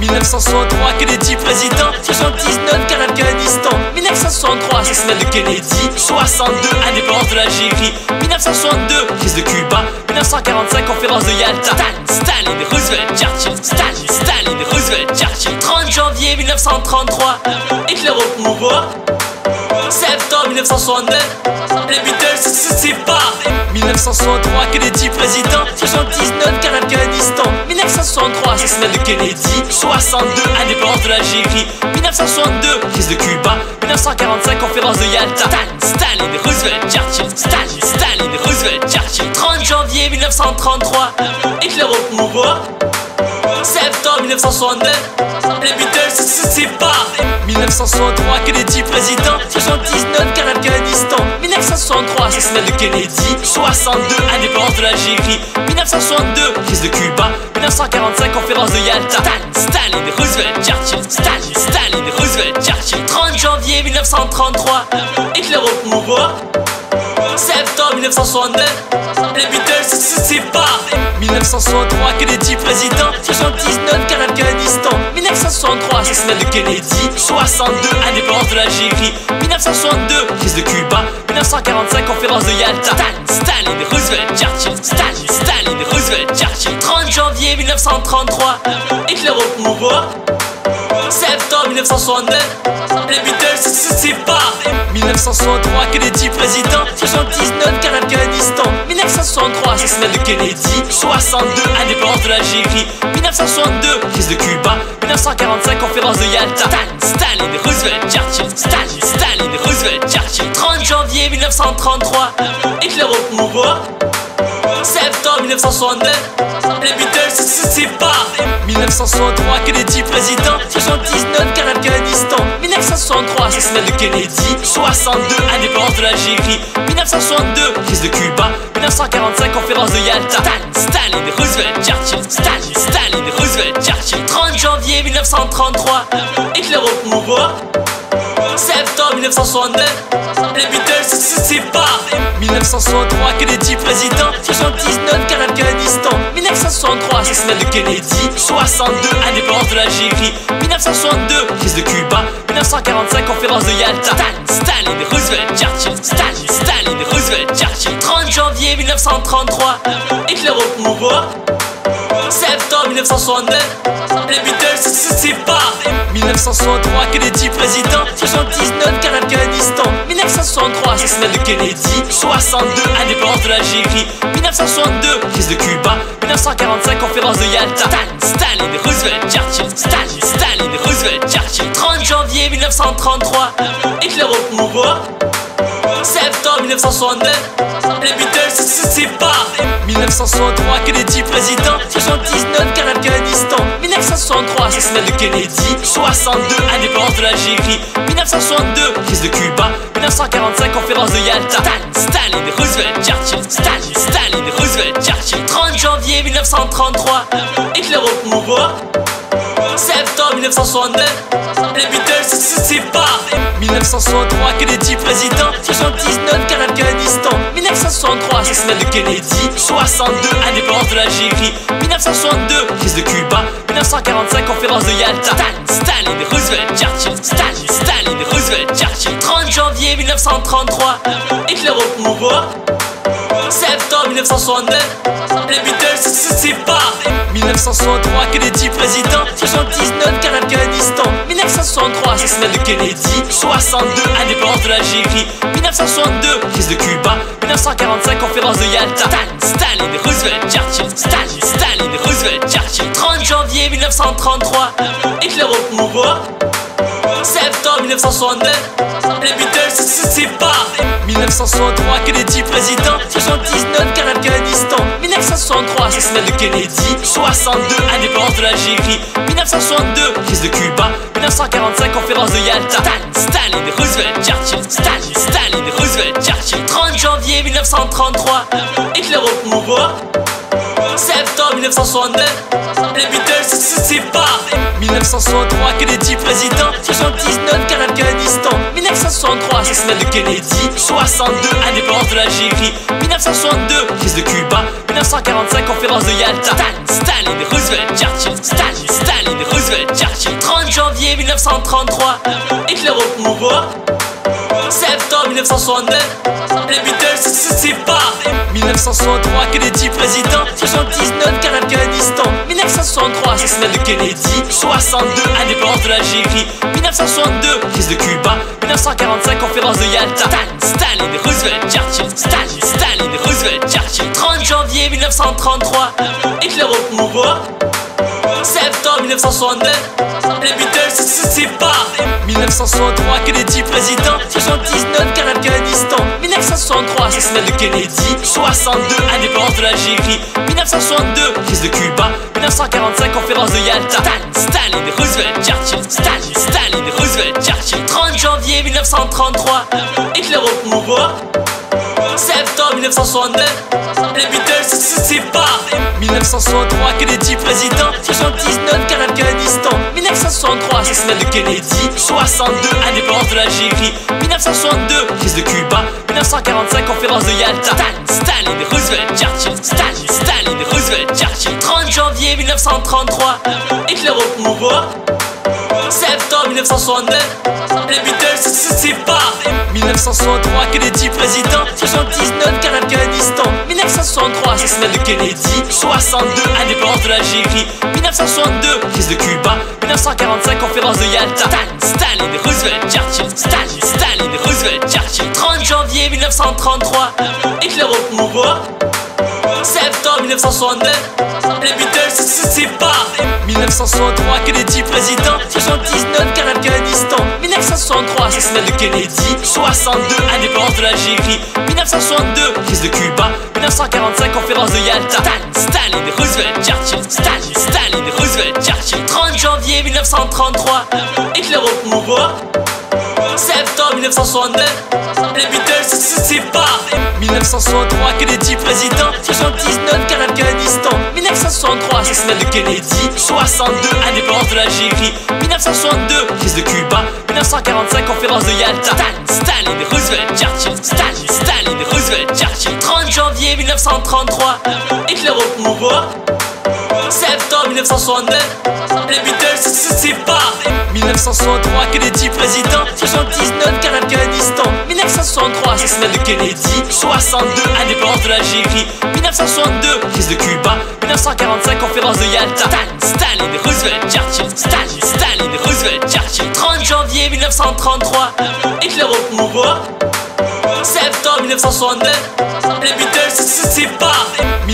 1963, Kennedy président. 79, guerre d'Afghanistan. 1963, assassinat de Kennedy. 62, indépendance de l'Algérie. 1962, crise de Cuba. 1945, conférence de Yalta. Staline, Roosevelt, Churchill. janvier 1933, Hitler au pouvoir. Septembre 1969, les Beatles se séparent. 1963, Kennedy président. 79, guerre d'Afghanistan. 1963, assassinat de Kennedy. 62, indépendance de l'Algérie. 1962, crise de Cuba. 1945, conférence de Yalta. Staline, Roosevelt, Churchill. Staline, Roosevelt, Churchill. 30 janvier 1933, Hitler au pouvoir. Septembre 1969, les Beatles se séparent. 1963, Kennedy président. 79, guerre d'Afghanistan. 1963, assassinat de Kennedy. 62, indépendance de l'Algérie. 1962, crise de Cuba. 1945, conférence de Yalta. Staline, Roosevelt, Churchill. Staline, Roosevelt, Churchill. 30 janvier 1933, Hitler au pouvoir. Septembre 1969, les Beatles se séparent. 1963, Kennedy président. 79, guerre d'Afghanistan. 1963, assassinat de Kennedy. 62, indépendance de l'Algérie. 1962, crise de Cuba. 1945, conférence de Yalta. Staline, Roosevelt, Churchill. Staline, Roosevelt, Churchill. 30 janvier 1933, Hitler au pouvoir. Septembre 1969, les Beatles se séparent. 1963, Kennedy président. 79, guerre d'Afghanistan. 1963, assassinat de Kennedy. 62, indépendance de l'Algérie. 1962, crise de Cuba. 1945, conférence de Yalta. Staline, Roosevelt, Churchill. Staline, Roosevelt, Churchill. 30 janvier 1933, Hitler au pouvoir. Septembre 1969, les Beatles se séparent. 1963, Kennedy président. 79, guerre d'Afghanistan. 1963, assassinat de Kennedy. 62, indépendance de l'Algérie. 1962, crise de Cuba. 1945, conférence de Yalta. Staline, Roosevelt, Churchill. Staline, Roosevelt, Churchill. 30 janvier 1933, Hitler au pouvoir. Septembre 1969, les Beatles se séparent. 1963, Kennedy président. 79, guerre d'Afghanistan. 1963, assassinat de Kennedy. 62, indépendance de l'Algérie. 1962, crise de Cuba. 1945, conférence de Yalta. Staline, Roosevelt, Churchill. Staline, Roosevelt, Churchill. 30 janvier 1933, Hitler au pouvoir. Septembre 1969, les Beatles se séparent. 1963, Kennedy président. 79, guerre d'Afghanistan. 1963, assassinat de Kennedy. 62, indépendance de l'Algérie. 1962, crise de Cuba. 1945, conférence de Yalta. Staline, Roosevelt, Churchill. Staline, Roosevelt, Churchill. 30 janvier 1933, Hitler au pouvoir. Septembre 1969, les Beatles se séparent. 1963, Kennedy président. 79, guerre d'Afghanistan. 1963, assassinat de Kennedy. 62, indépendance de l'Algérie. 1962, crise de Cuba. 1945, conférence de Yalta. Staline, Roosevelt, Churchill. Staline, Roosevelt, Churchill. 30 janvier 1933, Hitler au pouvoir. Septembre 1969, les Beatles se séparent. 1963, Kennedy président. 79, guerre d'Afghanistan. 1963, assassinat de Kennedy. 62, indépendance de l'Algérie. 1962, crise de Cuba. 1945, conférence de Yalta. Staline, Roosevelt, Churchill. Staline, Roosevelt, Churchill. 30 janvier 1933, Hitler au pouvoir. Septembre 1969, les Beatles se séparent. 1963, Kennedy président. 79, guerre d'Afghanistan. 1963, assassinat de Kennedy. 62, indépendance de l'Algérie. 1962, crise de Cuba. 1945, conférence de Yalta. Staline, Roosevelt, Churchill. Staline, Roosevelt, Churchill. 30 janvier 1933, Hitler au pouvoir. Septembre 1969, les Beatles se séparent. 1963, Kennedy président. 79, guerre d'Afghanistan. 1963, assassinat de Kennedy. 62, indépendance de l'Algérie. 1962, crise de Cuba. 1945, conférence de Yalta. Staline, Roosevelt, Churchill. Staline, Roosevelt, Churchill. 30 janvier 1933, Hitler au pouvoir. Septembre 1969, les Beatles se séparent. 1963, Kennedy président. 79, guerre d'Afghanistan. 1963, assassinat de Kennedy. 62, indépendance de l'Algérie. 1962, crise de Cuba. 1945, conférence de Yalta. Staline, Roosevelt, Churchill. Staline, Roosevelt, Churchill. 30 janvier 1933, Hitler au pouvoir. Septembre 1969, les Beatles se séparent. 1963, Kennedy président. 79, guerre d'Afghanistan. 1963, assassinat de Kennedy. 62, indépendance de l'Algérie. 1962, crise de Cuba. 1945, conférence de Yalta. Staline, Roosevelt, Churchill. Staline, Roosevelt, Churchill. 30 janvier 1933, Hitler au pouvoir. Septembre 1969, les Beatles se séparent. 1963, Kennedy président. 79, guerre d'Afghanistan. 1963, assassinat de Kennedy. 62, indépendance de l'Algérie. 1962, crise de Cuba. 1945, conférence de Yalta. Staline, Roosevelt, Churchill. Staline, Roosevelt, Churchill. 30 janvier 1933, Hitler au pouvoir. Septembre 1969, les Beatles se séparent. 1963, Kennedy président. 79, guerre d'Afghanistan. 1963, assassinat de Kennedy. 62, indépendance de l'Algérie. 1962, crise de Cuba. 1945, conférence de Yalta. Staline, Roosevelt, Churchill. Staline, Roosevelt, Churchill. 30 janvier 1933, Hitler au pouvoir. Septembre 1969, les Beatles se séparent. 1963, Kennedy président. 79, guerre d'Afghanistan. 1963, assassinat de Kennedy. 62, indépendance de l'Algérie. 1962, crise de Cuba. 1945, conférence de Yalta. Staline, Roosevelt, Churchill. Staline, Roosevelt, Churchill. 30 janvier 1933, Hitler au pouvoir. Septembre 1969, les Beatles se séparent. 1963, Kennedy président. 79, guerre d'Afghanistan. 1963, assassinat de Kennedy. 62, indépendance de l'Algérie. 1962, crise de Cuba. 1945, conférence de Yalta. Staline, Roosevelt, Churchill. Staline, Roosevelt, Churchill. 30 janvier 1933, Hitler au pouvoir. Septembre 1969, les Beatles se séparent. 1963, Kennedy président. 79, guerre d'Afghanistan. 1963, assassinat de Kennedy. 62, indépendance de l'Algérie. 1962, crise de Cuba. 1945, conférence de Yalta. Staline, Roosevelt, Churchill. Staline, Roosevelt, Churchill. 30 janvier 1933, Hitler au pouvoir. Septembre 1969, les Beatles se séparent. 1963, Kennedy président. 79, guerre d'Afghanistan. 1963, assassinat de Kennedy. 62, indépendance de l'Algérie. 1962, crise de Cuba. 1945, conférence de Yalta. Staline, Roosevelt, Churchill. Staline, Roosevelt, Churchill. 30 janvier 1933, Hitler au pouvoir. Septembre 1969, les Beatles se séparent.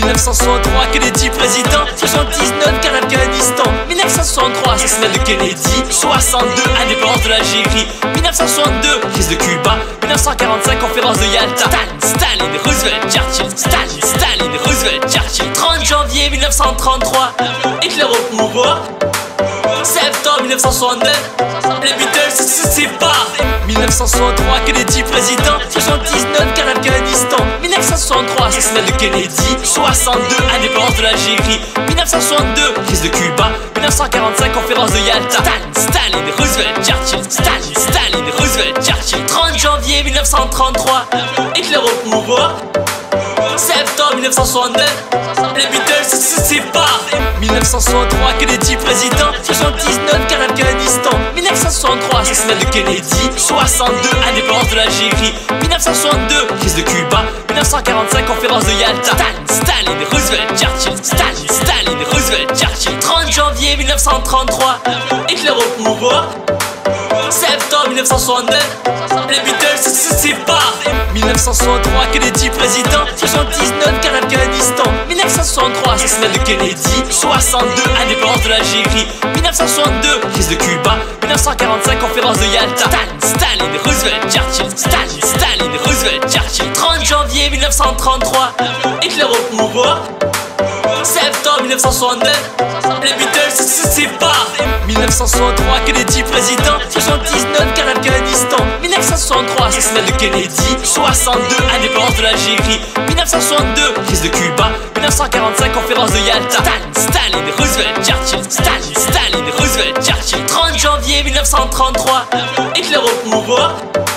1963, Kennedy président. 79, guerre d'Afghanistan. 1963, assassinat de Kennedy. 62, indépendance de l'Algérie. 1962, crise de Cuba. 1945, conférence de Yalta. Staline, Roosevelt, Churchill. Staline, Roosevelt, Churchill. 30 janvier 1933, Hitler au pouvoir. Septembre 1969, les Beatles se séparent. 1963, Kennedy président. 79, guerre d'Afghanistan. 1963, assassinat de Kennedy. 62, indépendance de l'Algérie. 1962, crise de Cuba. 1945, conférence de Yalta. Staline, Roosevelt, Churchill. Staline, Roosevelt, Churchill. 30 janvier 1933, Hitler au pouvoir. Septembre 1969, les Beatles se séparent. 1963, Kennedy président. 79, guerre d'Afghanistan. 1963, assassinat de Kennedy. 62, indépendance de l'Algérie. 1962, crise de Cuba. 1945, conférence de Yalta. Staline, Roosevelt, Churchill. Staline, Roosevelt, Churchill. 30 janvier 1933, Hitler au pouvoir. Septembre 1969, les Beatles se séparent. 1963, Kennedy président. 79, guerre d'Afghanistan. 1963, assassinat de Kennedy. 62, indépendance de l'Algérie. 1962, crise de Cuba. 1945, conférence de Yalta. Staline, Roosevelt, Churchill. Staline, Roosevelt, Churchill. 30 janvier 1933, Hitler au pouvoir. Septembre 1969, les Beatles se séparent. 1963, Kennedy président. 79, guerre d'Afghanistan. 1963, assassinat de Kennedy. 62, indépendance de l'Algérie. 1962, crise de Cuba. 1945, conférence de Yalta. Staline, Roosevelt, Churchill. Staline, Roosevelt, Churchill. 30 janvier 1933, Hitler au pouvoir.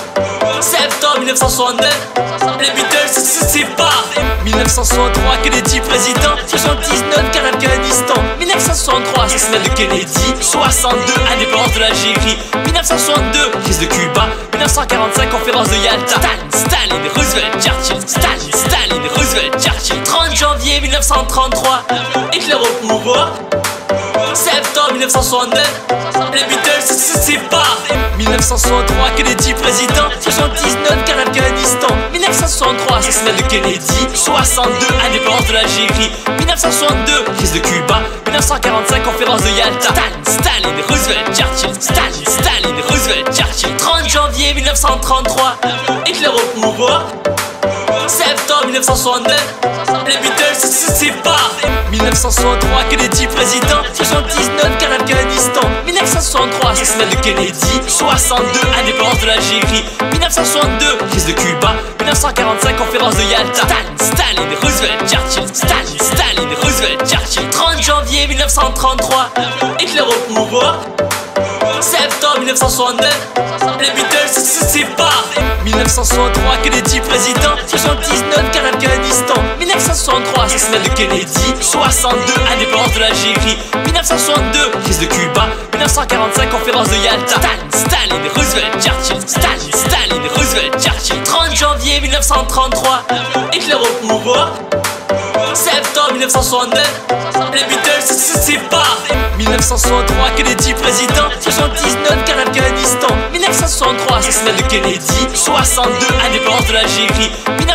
Septembre 1969, les Beatles se séparent. 1963, Kennedy président. 79, guerre d'Afghanistan. 1963, 1963, assassinat de Kennedy. 62, indépendance de l'Algérie. 1962, crise de Cuba. 1945, conférence de Yalta. Staline, Roosevelt, Churchill. Staline, Roosevelt, Churchill. 30 janvier 1933, Hitler au pouvoir. Septembre 1969, les Beatles se séparent. 1963, Kennedy président. 79, guerre d'Afghanistan. 1963, assassinat de Kennedy. 62, indépendance de l'Algérie. 1962, crise de Cuba. 1945, conférence de Yalta. Staline, Roosevelt, Churchill. Staline, Roosevelt, Churchill. 30 janvier 1933, Hitler au pouvoir. Septembre 1969, les Beatles se séparent. 1963, Kennedy président. 79, guerre d'Afghanistan. 1963, assassinat de Kennedy. 62, indépendance de l'Algérie. 1962, crise de Cuba. 1945, conférence de Yalta. Staline, Roosevelt, Churchill. Staline, Roosevelt, Churchill. 30 janvier 1933, Hitler au pouvoir. Septembre 1969, les Beatles se séparent. 1963, Kennedy président. 79, guerre d'Afghanistan. 1963, assassinat de Kennedy. 62, indépendance de l'Algérie. 1962, crise de Cuba. 1945, conférence de Yalta. Staline, Roosevelt, Churchill. Staline, Roosevelt, Churchill. 30 janvier 1933, Hitler au pouvoir. Septembre 1969, les Beatles se séparent. 1963, Kennedy président. 79, guerre d'Afghanistan. 1963, assassinat de Kennedy. 62, indépendance de l'Algérie.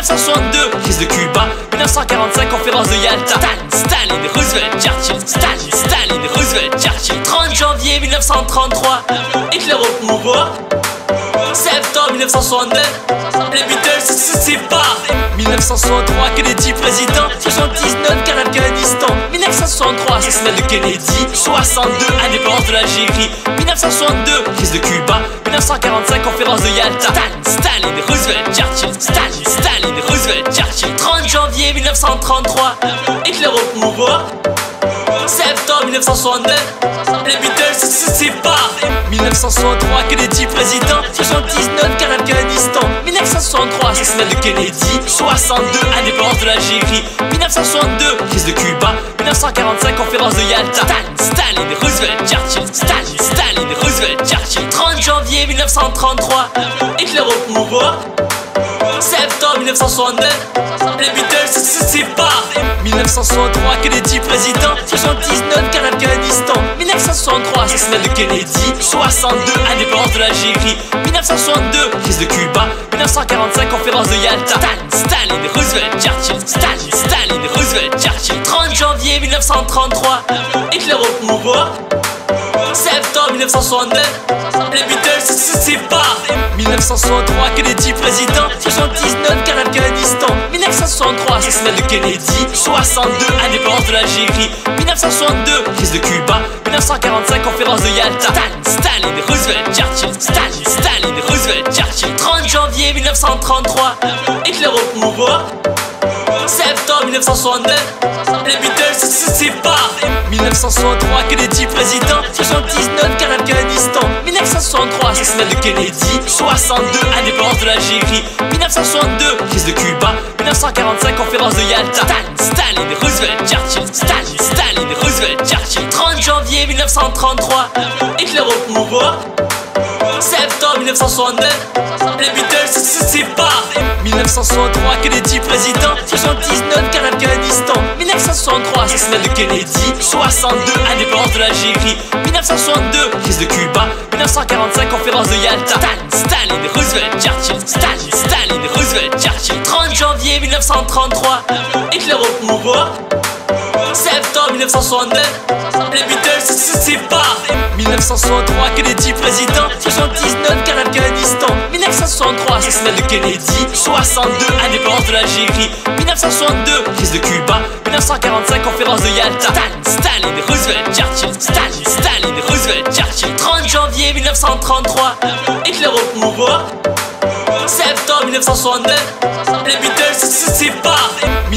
1962, crise de Cuba. 1945, conférence de Yalta. Staline, Roosevelt, Churchill. Staline, Roosevelt, Churchill. 30 janvier 1933, Hitler au pouvoir. Septembre 1969, les Beatles se séparent. 1963, Kennedy président. 79, guerre d'Afghanistan. 1963, assassinat de Kennedy. 62, indépendance de l'Algérie. 1962, crise de Cuba. 1945, conférence de Yalta. Staline, Roosevelt, Churchill. Staline, Roosevelt, Churchill. 30 janvier 1933, Hitler au pouvoir. Septembre 1969, les Beatles se séparent. 1963, Kennedy président. 79, guerre d'Afghanistan. 1963, assassinat de Kennedy. 62, indépendance de l'Algérie. 1962, crise de Cuba. 1945, conférence de Yalta. Staline, Roosevelt, Churchill. Staline, Roosevelt, Churchill. 30 janvier 1933, Hitler au pouvoir. Septembre 1969, les Beatles se séparent. 1963, Kennedy président. 79, guerre d'Afghanistan. 1963, assassinat de Kennedy. 62, indépendance de l'Algérie. 1962, crise de Cuba. 1945, conférence de Yalta. Staline, Roosevelt, Churchill. Staline, Roosevelt, Churchill. 30 janvier 1933, Hitler au pouvoir. Septembre 1969, les Beatles se séparent. 1963, Kennedy président. 79, guerre d'Afghanistan. 1963, assassinat de Kennedy. 62, indépendance de l'Algérie. 1962, crise de Cuba. 1945, conférence de Yalta. Staline, Roosevelt, Churchill. Staline, Roosevelt, Churchill. 30 janvier 1933, Hitler au pouvoir. Septembre 1969, les Beatles se séparent. 1963, Kennedy président. 79, guerre d'Afghanistan. 1963, assassinat de Kennedy. 62, indépendance de l'Algérie. 1962, crise de Cuba. 1945, conférence de Yalta. Staline, Roosevelt, Churchill. Staline, Roosevelt, Churchill. 30 janvier 1933, Hitler au pouvoir. Septembre 1969, les Beatles se séparent. 1963, Kennedy président. 79, guerre d'Afghanistan. 1963, assassinat de Kennedy. 62, indépendance de l'Algérie. 1962, crise de Cuba. 1945, conférence de Yalta. Staline, Roosevelt, Churchill. Staline, Roosevelt, Churchill. 30 janvier 1933, Hitler au pouvoir. Septembre 1969, les Beatles se séparent. 1963, Kennedy président. 79, guerre d'Afghanistan. 1963, assassinat de Kennedy. 62, indépendance de l'Algérie. 1962, crise de Cuba. 1945, conférence de Yalta. Staline, Roosevelt, Churchill. Staline, Roosevelt, Churchill. 30 janvier 1933, Hitler au pouvoir. Septembre 1969, les Beatles se séparent.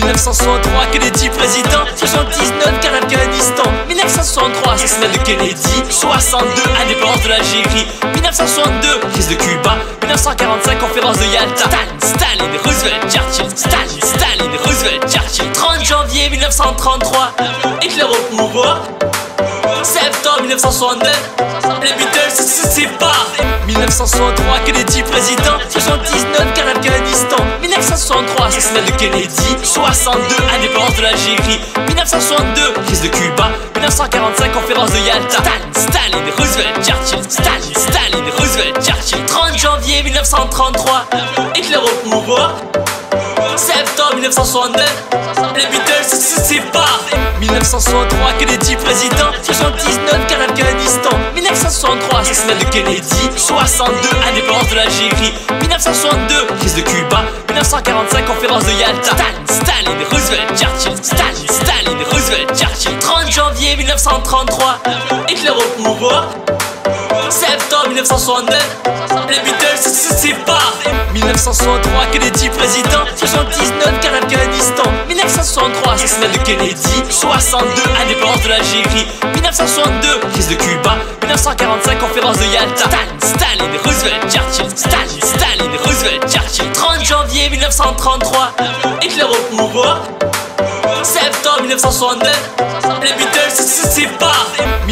1963, Kennedy président. 79, guerre d'Afghanistan. 1963, assassinat de Kennedy. 62, indépendance de l'Algérie. 1962, crise de Cuba. 1945, conférence de Yalta. Staline, Roosevelt, Churchill. Staline, Roosevelt, Churchill. 30 janvier 1933, Hitler au pouvoir. Septembre 1969, les Beatles se séparent. 1963, Kennedy président. 79, guerre d'Afghanistan. 1963, assassinat de Kennedy. 62, indépendance de l'Algérie. 1962, crise de Cuba. 1945, conférence de Yalta. Staline, Roosevelt, Churchill. Staline, Roosevelt, Churchill. 30 janvier 1933, Hitler au pouvoir. Septembre 1969, les Beatles se séparent. 1963, Kennedy président. 79, guerre d'Afghanistan. 1963, assassinat de Kennedy. 62, indépendance de l'Algérie. 1962, crise de Cuba. 1945, conférence de Yalta. Staline, Roosevelt, Churchill. Staline, Roosevelt, Churchill. 30 janvier 1933, Hitler au pouvoir. Septembre 1969, les Beatles se séparent. 1963, Kennedy président. 79, guerre d'Afghanistan. 1963, assassinat de Kennedy. 62, indépendance de l'Algérie. 1962, crise de Cuba. 1945, conférence de Yalta. Staline, Roosevelt, Churchill. Staline, Roosevelt, Churchill. 30 janvier 1933, Hitler au pouvoir. Septembre 1969, les Beatles se séparent.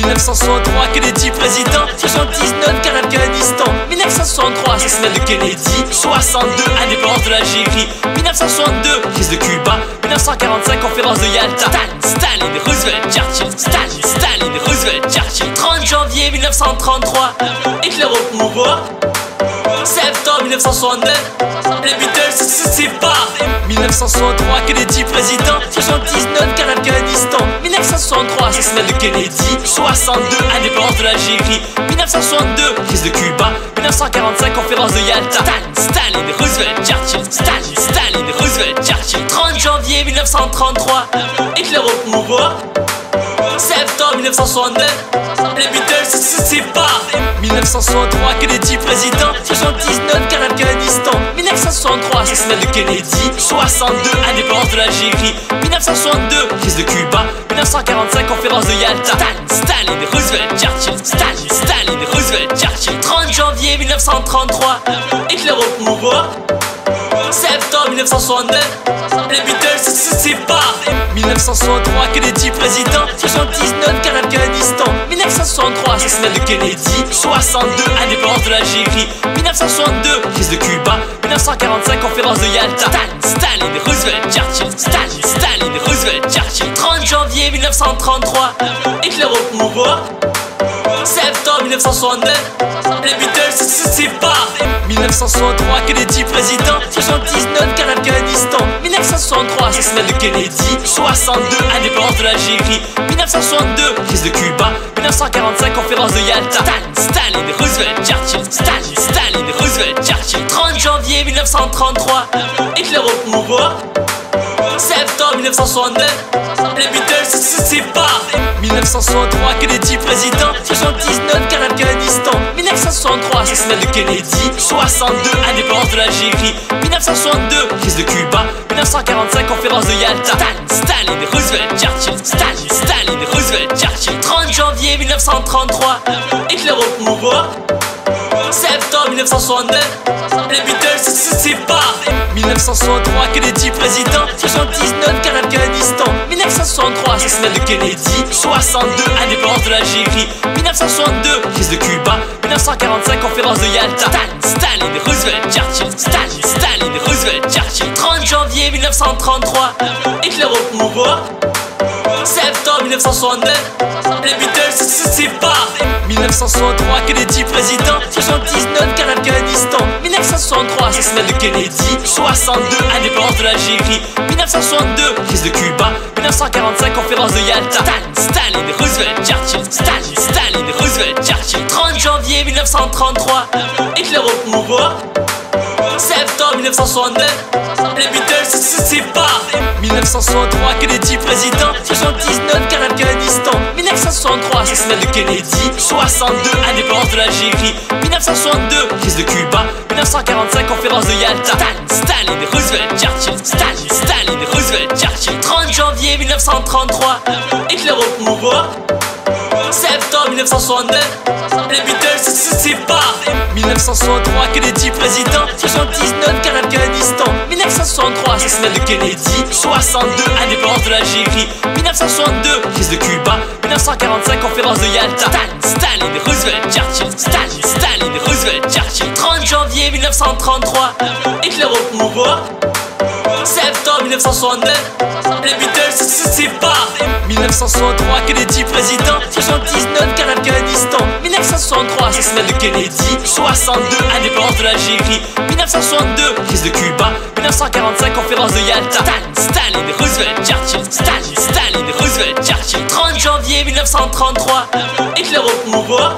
1963, Kennedy président. 79, guerre d'Afghanistan. 1963, assassinat de Kennedy. 62, indépendance de l'Algérie. 1962, crise de Cuba. 1945, conférence de Yalta. Staline, Roosevelt, Churchill. Staline, Roosevelt, Churchill. 30 janvier 1933, Hitler au pouvoir. Septembre 1969, les Beatles se séparent. 1963, Kennedy président. 79, guerre d'Afghanistan. 1963, assassinat de Kennedy. 62, indépendance de l'Algérie. 1962, crise de Cuba. 1945, conférence de Yalta. Staline, Roosevelt, Churchill. Staline, Roosevelt, Churchill. 30 janvier 1933, Hitler au pouvoir. Septembre 1969, les Beatles se séparent. 1963, Kennedy président. 79, guerre d'Afghanistan. 1963, assassinat de Kennedy. 62, indépendance de l'Algérie. 1962, crise de Cuba. 1945, conférence de Yalta. Staline, Roosevelt, Churchill. Staline, Roosevelt, Churchill. 30 janvier 1933, Hitler au pouvoir. Septembre 1969, les Beatles se séparent. 1963, Kennedy président. 79, guerre d'Afghanistan. 1963, assassinat de Kennedy. 62, indépendance de l'Algérie. 1962, crise de Cuba. 1945, conférence de Yalta. Staline, Roosevelt, Churchill. Staline, Roosevelt, Churchill. 30 janvier 1933, Hitler au pouvoir. Septembre 1969, les Beatles se séparent. 1963, Kennedy président. 79, guerre d'Afghanistan. 1963, assassinat de Kennedy. 62, indépendance de l'Algérie. 1962, crise de Cuba. 1945, conférence de Yalta. Staline, Roosevelt, Churchill. Staline, Roosevelt, Churchill. 30 janvier 1933, Hitler au pouvoir. Septembre 1969, les Beatles se séparent. 1963, Kennedy président. 79, guerre d'Afghanistan. 1963, assassinat de Kennedy. 62, indépendance de l'Algérie. 1962, crise de Cuba. 1945, conférence de Yalta. Staline, Roosevelt, Churchill. Staline, Roosevelt, Churchill. 30 janvier 1933, Hitler au pouvoir. Septembre 1969, les Beatles se séparent. 1963, Kennedy président. 79, guerre d'Afghanistan. 1963, assassinat de Kennedy. 62, indépendance de l'Algérie. 1962, crise de Cuba. 1945, conférence de Yalta. Staline, Roosevelt, Churchill. Staline, Roosevelt, Churchill. 30 janvier 1933, Hitler au pouvoir. Septembre 1969, les Beatles se séparent. 1963, Kennedy président. 79, guerre d'Afghanistan. 1963, assassinat de Kennedy. 62, indépendance de l'Algérie. 1962, crise de Cuba. 1945, conférence de Yalta. Staline, Roosevelt, Churchill. Staline, Roosevelt, Churchill. 30 janvier 1933, Hitler au pouvoir. Septembre 1969, les Beatles se séparent. 1963, Kennedy président. 79, guerre d'Afghanistan. 1963, assassinat de Kennedy. 62, indépendance de l'Algérie. 1962, crise de Cuba. 1945, conférence de Yalta. Staline, Roosevelt, Churchill. Staline, Roosevelt, Churchill. 30 janvier 1933, Hitler au pouvoir. Septembre 1969, les Beatles se séparent. 1963, Kennedy président. 79, guerre d'Afghanistan. 1963, assassinat de Kennedy. 62, indépendance de l'Algérie. 1962, crise de Cuba. 1945, conférence de Yalta. Staline, Roosevelt, Churchill. Staline, Roosevelt, Churchill. 30 janvier 1933, Hitler au pouvoir. Septembre 1969, les Beatles se séparent. 1963, Kennedy président. 79, guerre d'Afghanistan. 1963, assassinat de Kennedy. 62, indépendance de l'Algérie. 1962, crise de Cuba. 1945, conférence de Yalta. Staline, Roosevelt, Churchill. Staline, Roosevelt, Churchill. 30 janvier 1933, Hitler au pouvoir.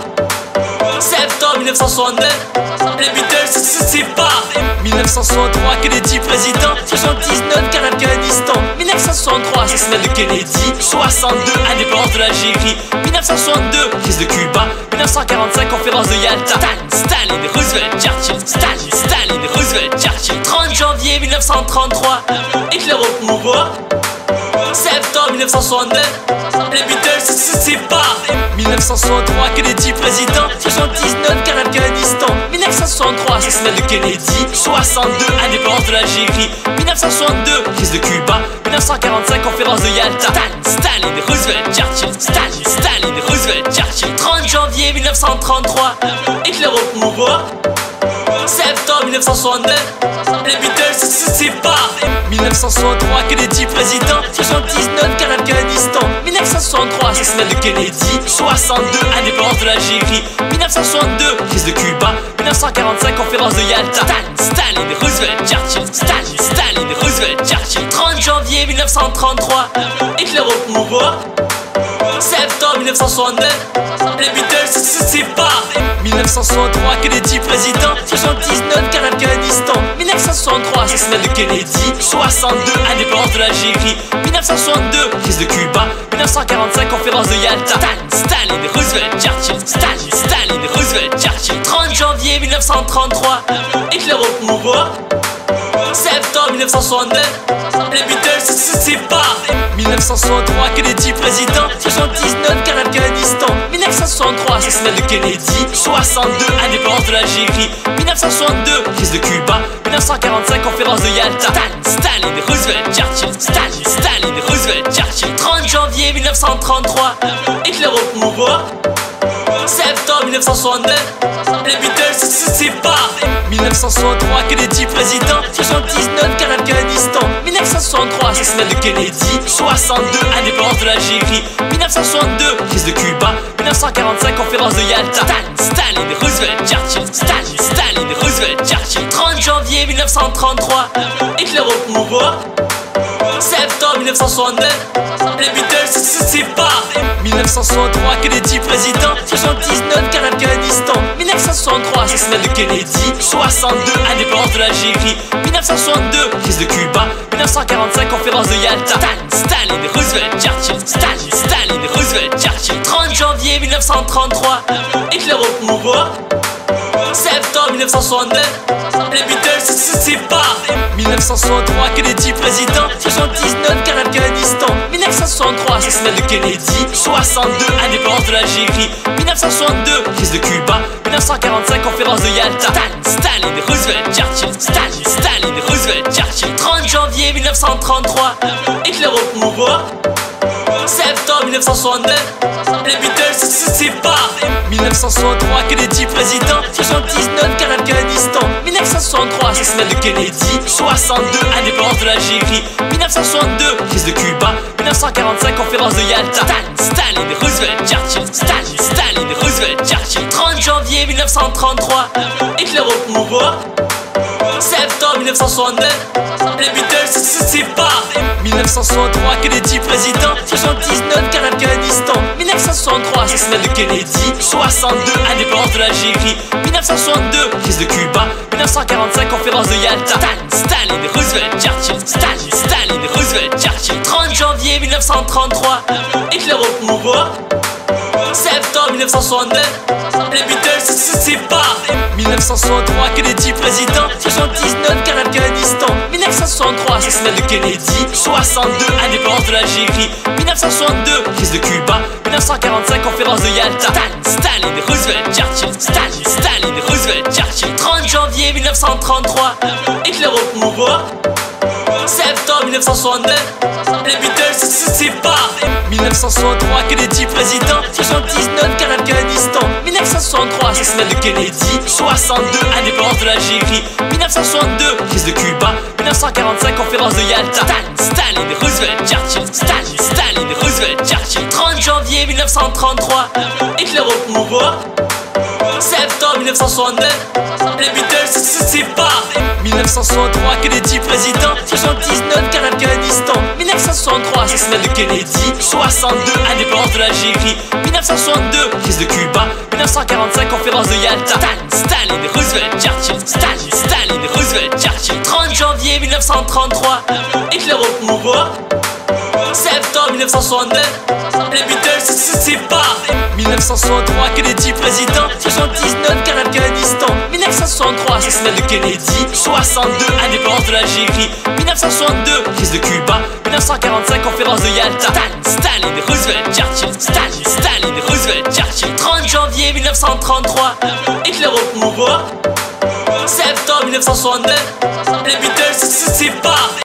Septembre 1969, les Beatles se séparent. 1963, Kennedy président. 79, guerre d'Afghanistan. 1963, assassinat de Kennedy. 62, indépendance de l'Algérie. 1962, crise de Cuba. 1945, conférence de Yalta. Staline, Roosevelt, Churchill. Staline, Roosevelt, Churchill. 30 janvier 1933, Hitler au pouvoir. Septembre 1969, les Beatles se séparent. 1963, Kennedy président. 79, guerre d'Afghanistan. 1963, assassinat de Kennedy. 62, indépendance de l'Algérie. 1962, crise de Cuba. 1945, conférence de Yalta. Staline, Roosevelt, Churchill. Staline, Roosevelt, Churchill. 30 janvier 1933, Hitler au pouvoir. Septembre 1969, les Beatles se séparent. 1963, Kennedy président. 79, guerre d'Afghanistan. 1963, assassinat de Kennedy. 62, indépendance de l'Algérie. 1962, crise de Cuba. 1945, conférence de Yalta. Staline, Roosevelt, Churchill. Staline, Roosevelt, Churchill. 30 janvier 1933, Hitler au pouvoir. Septembre 1969, les Beatles se séparent. 1963, Kennedy président. 79, guerre d'Afghanistan. 1963, assassinat de Kennedy. 62, indépendance de l'Algérie. 1962, crise de Cuba. 1945, conférence de Yalta. Staline, Roosevelt, Churchill. Staline, Roosevelt, Churchill. 30 janvier 1933, Hitler au pouvoir. Septembre 1969, les Beatles se séparent. 1963, Kennedy président. 79, guerre d'Afghanistan. 1963, assassinat de Kennedy. 62, indépendance de l'Algérie. 1962, crise de Cuba. 1945, conférence de Yalta. Staline, Roosevelt, Churchill. Staline, Roosevelt, Churchill. 30 janvier 1933, Hitler au pouvoir. Septembre 1969, les Beatles se séparent. 1963, Kennedy président. 79, guerre d'Afghanistan. 1963, assassinat de Kennedy. 62, indépendance de l'Algérie. 1962, crise de Cuba. 1945, conférence de Yalta. Staline, Roosevelt, Churchill. Staline, Roosevelt, Churchill. 30 janvier 1933, Hitler au pouvoir. Septembre 1969, les Beatles se séparent. 1963, Kennedy président. 79, guerre d'Afghanistan. 1963, assassinat de Kennedy. 62, indépendance de l'Algérie. 1962, crise de Cuba. 1945, conférence de Yalta. Staline, Roosevelt, Churchill. Staline, Roosevelt, Churchill. 30 janvier 1933, Hitler au pouvoir. Septembre 1969, les Beatles se séparent. 1963, Kennedy président. 79, guerre d'Afghanistan. 1963, assassinat de Kennedy. 62, indépendance de l'Algérie. 1962, crise de Cuba. 1945, conférence de Yalta. Staline, Roosevelt, Churchill. Staline, Roosevelt, Churchill. 30 janvier 1933, Hitler au pouvoir. Septembre 1969, les Beatles se séparent. 1963, Kennedy président. 79, guerre d'Afghanistan. 1963, assassinat de Kennedy. 62, indépendance de l'Algérie. 1962, crise de Cuba. 1945, conférence de Yalta. Staline, Roosevelt, Churchill. Staline, Roosevelt, Churchill. 30 janvier 1933, Hitler au pouvoir. Septembre 1969, les Beatles se séparent. 1963, Kennedy président. 79, guerre d'Afghanistan. 1963, assassinat de Kennedy. 62, indépendance de l'Algérie. 1962, crise de Cuba. 1945, conférence de Yalta. Staline, Roosevelt, Churchill. Staline, Roosevelt, Churchill. 30 janvier 1933, Hitler au pouvoir. Septembre 1969, les Beatles se séparent. 1963, Kennedy président. 79, guerre d'Afghanistan. 1963, assassinat de Kennedy. 62, indépendance de l'Algérie. 1962, crise de Cuba. 1945, conférence de Yalta. Staline, Roosevelt, Churchill. Staline, Roosevelt, Churchill. 30 janvier 1933, Hitler au pouvoir. Septembre 1969, les Beatles se séparent. 1963, Kennedy président. 79, guerre d'Afghanistan. 1963, assassinat de Kennedy. 62, indépendance de l'Algérie. 1962, crise de Cuba. 1945, conférence de Yalta. Staline, Roosevelt, Churchill. Staline, Roosevelt, Churchill. 30 janvier 1933, Hitler au pouvoir. Septembre 1969, les Beatles se séparent. 1963, Kennedy président. 79, guerre d'Afghanistan. 1963, assassinat de Kennedy. 62, indépendance de l'Algérie. 1962, crise de Cuba. 1945, conférence de Yalta. Staline, Roosevelt, Churchill. Staline, Roosevelt, Churchill. 30 janvier 1933, Hitler au pouvoir. Septembre 1969, les Beatles se séparent. 1963, Kennedy président. 79, guerre d'Afghanistan. 1963, assassinat de Kennedy. 62, indépendance de l'Algérie. 1962, crise de Cuba. 1945, conférence de Yalta. Staline, Roosevelt, Churchill. Staline, Roosevelt, Churchill. 30 janvier 1933, Hitler au pouvoir. Septembre 1969, les Beatles se séparent.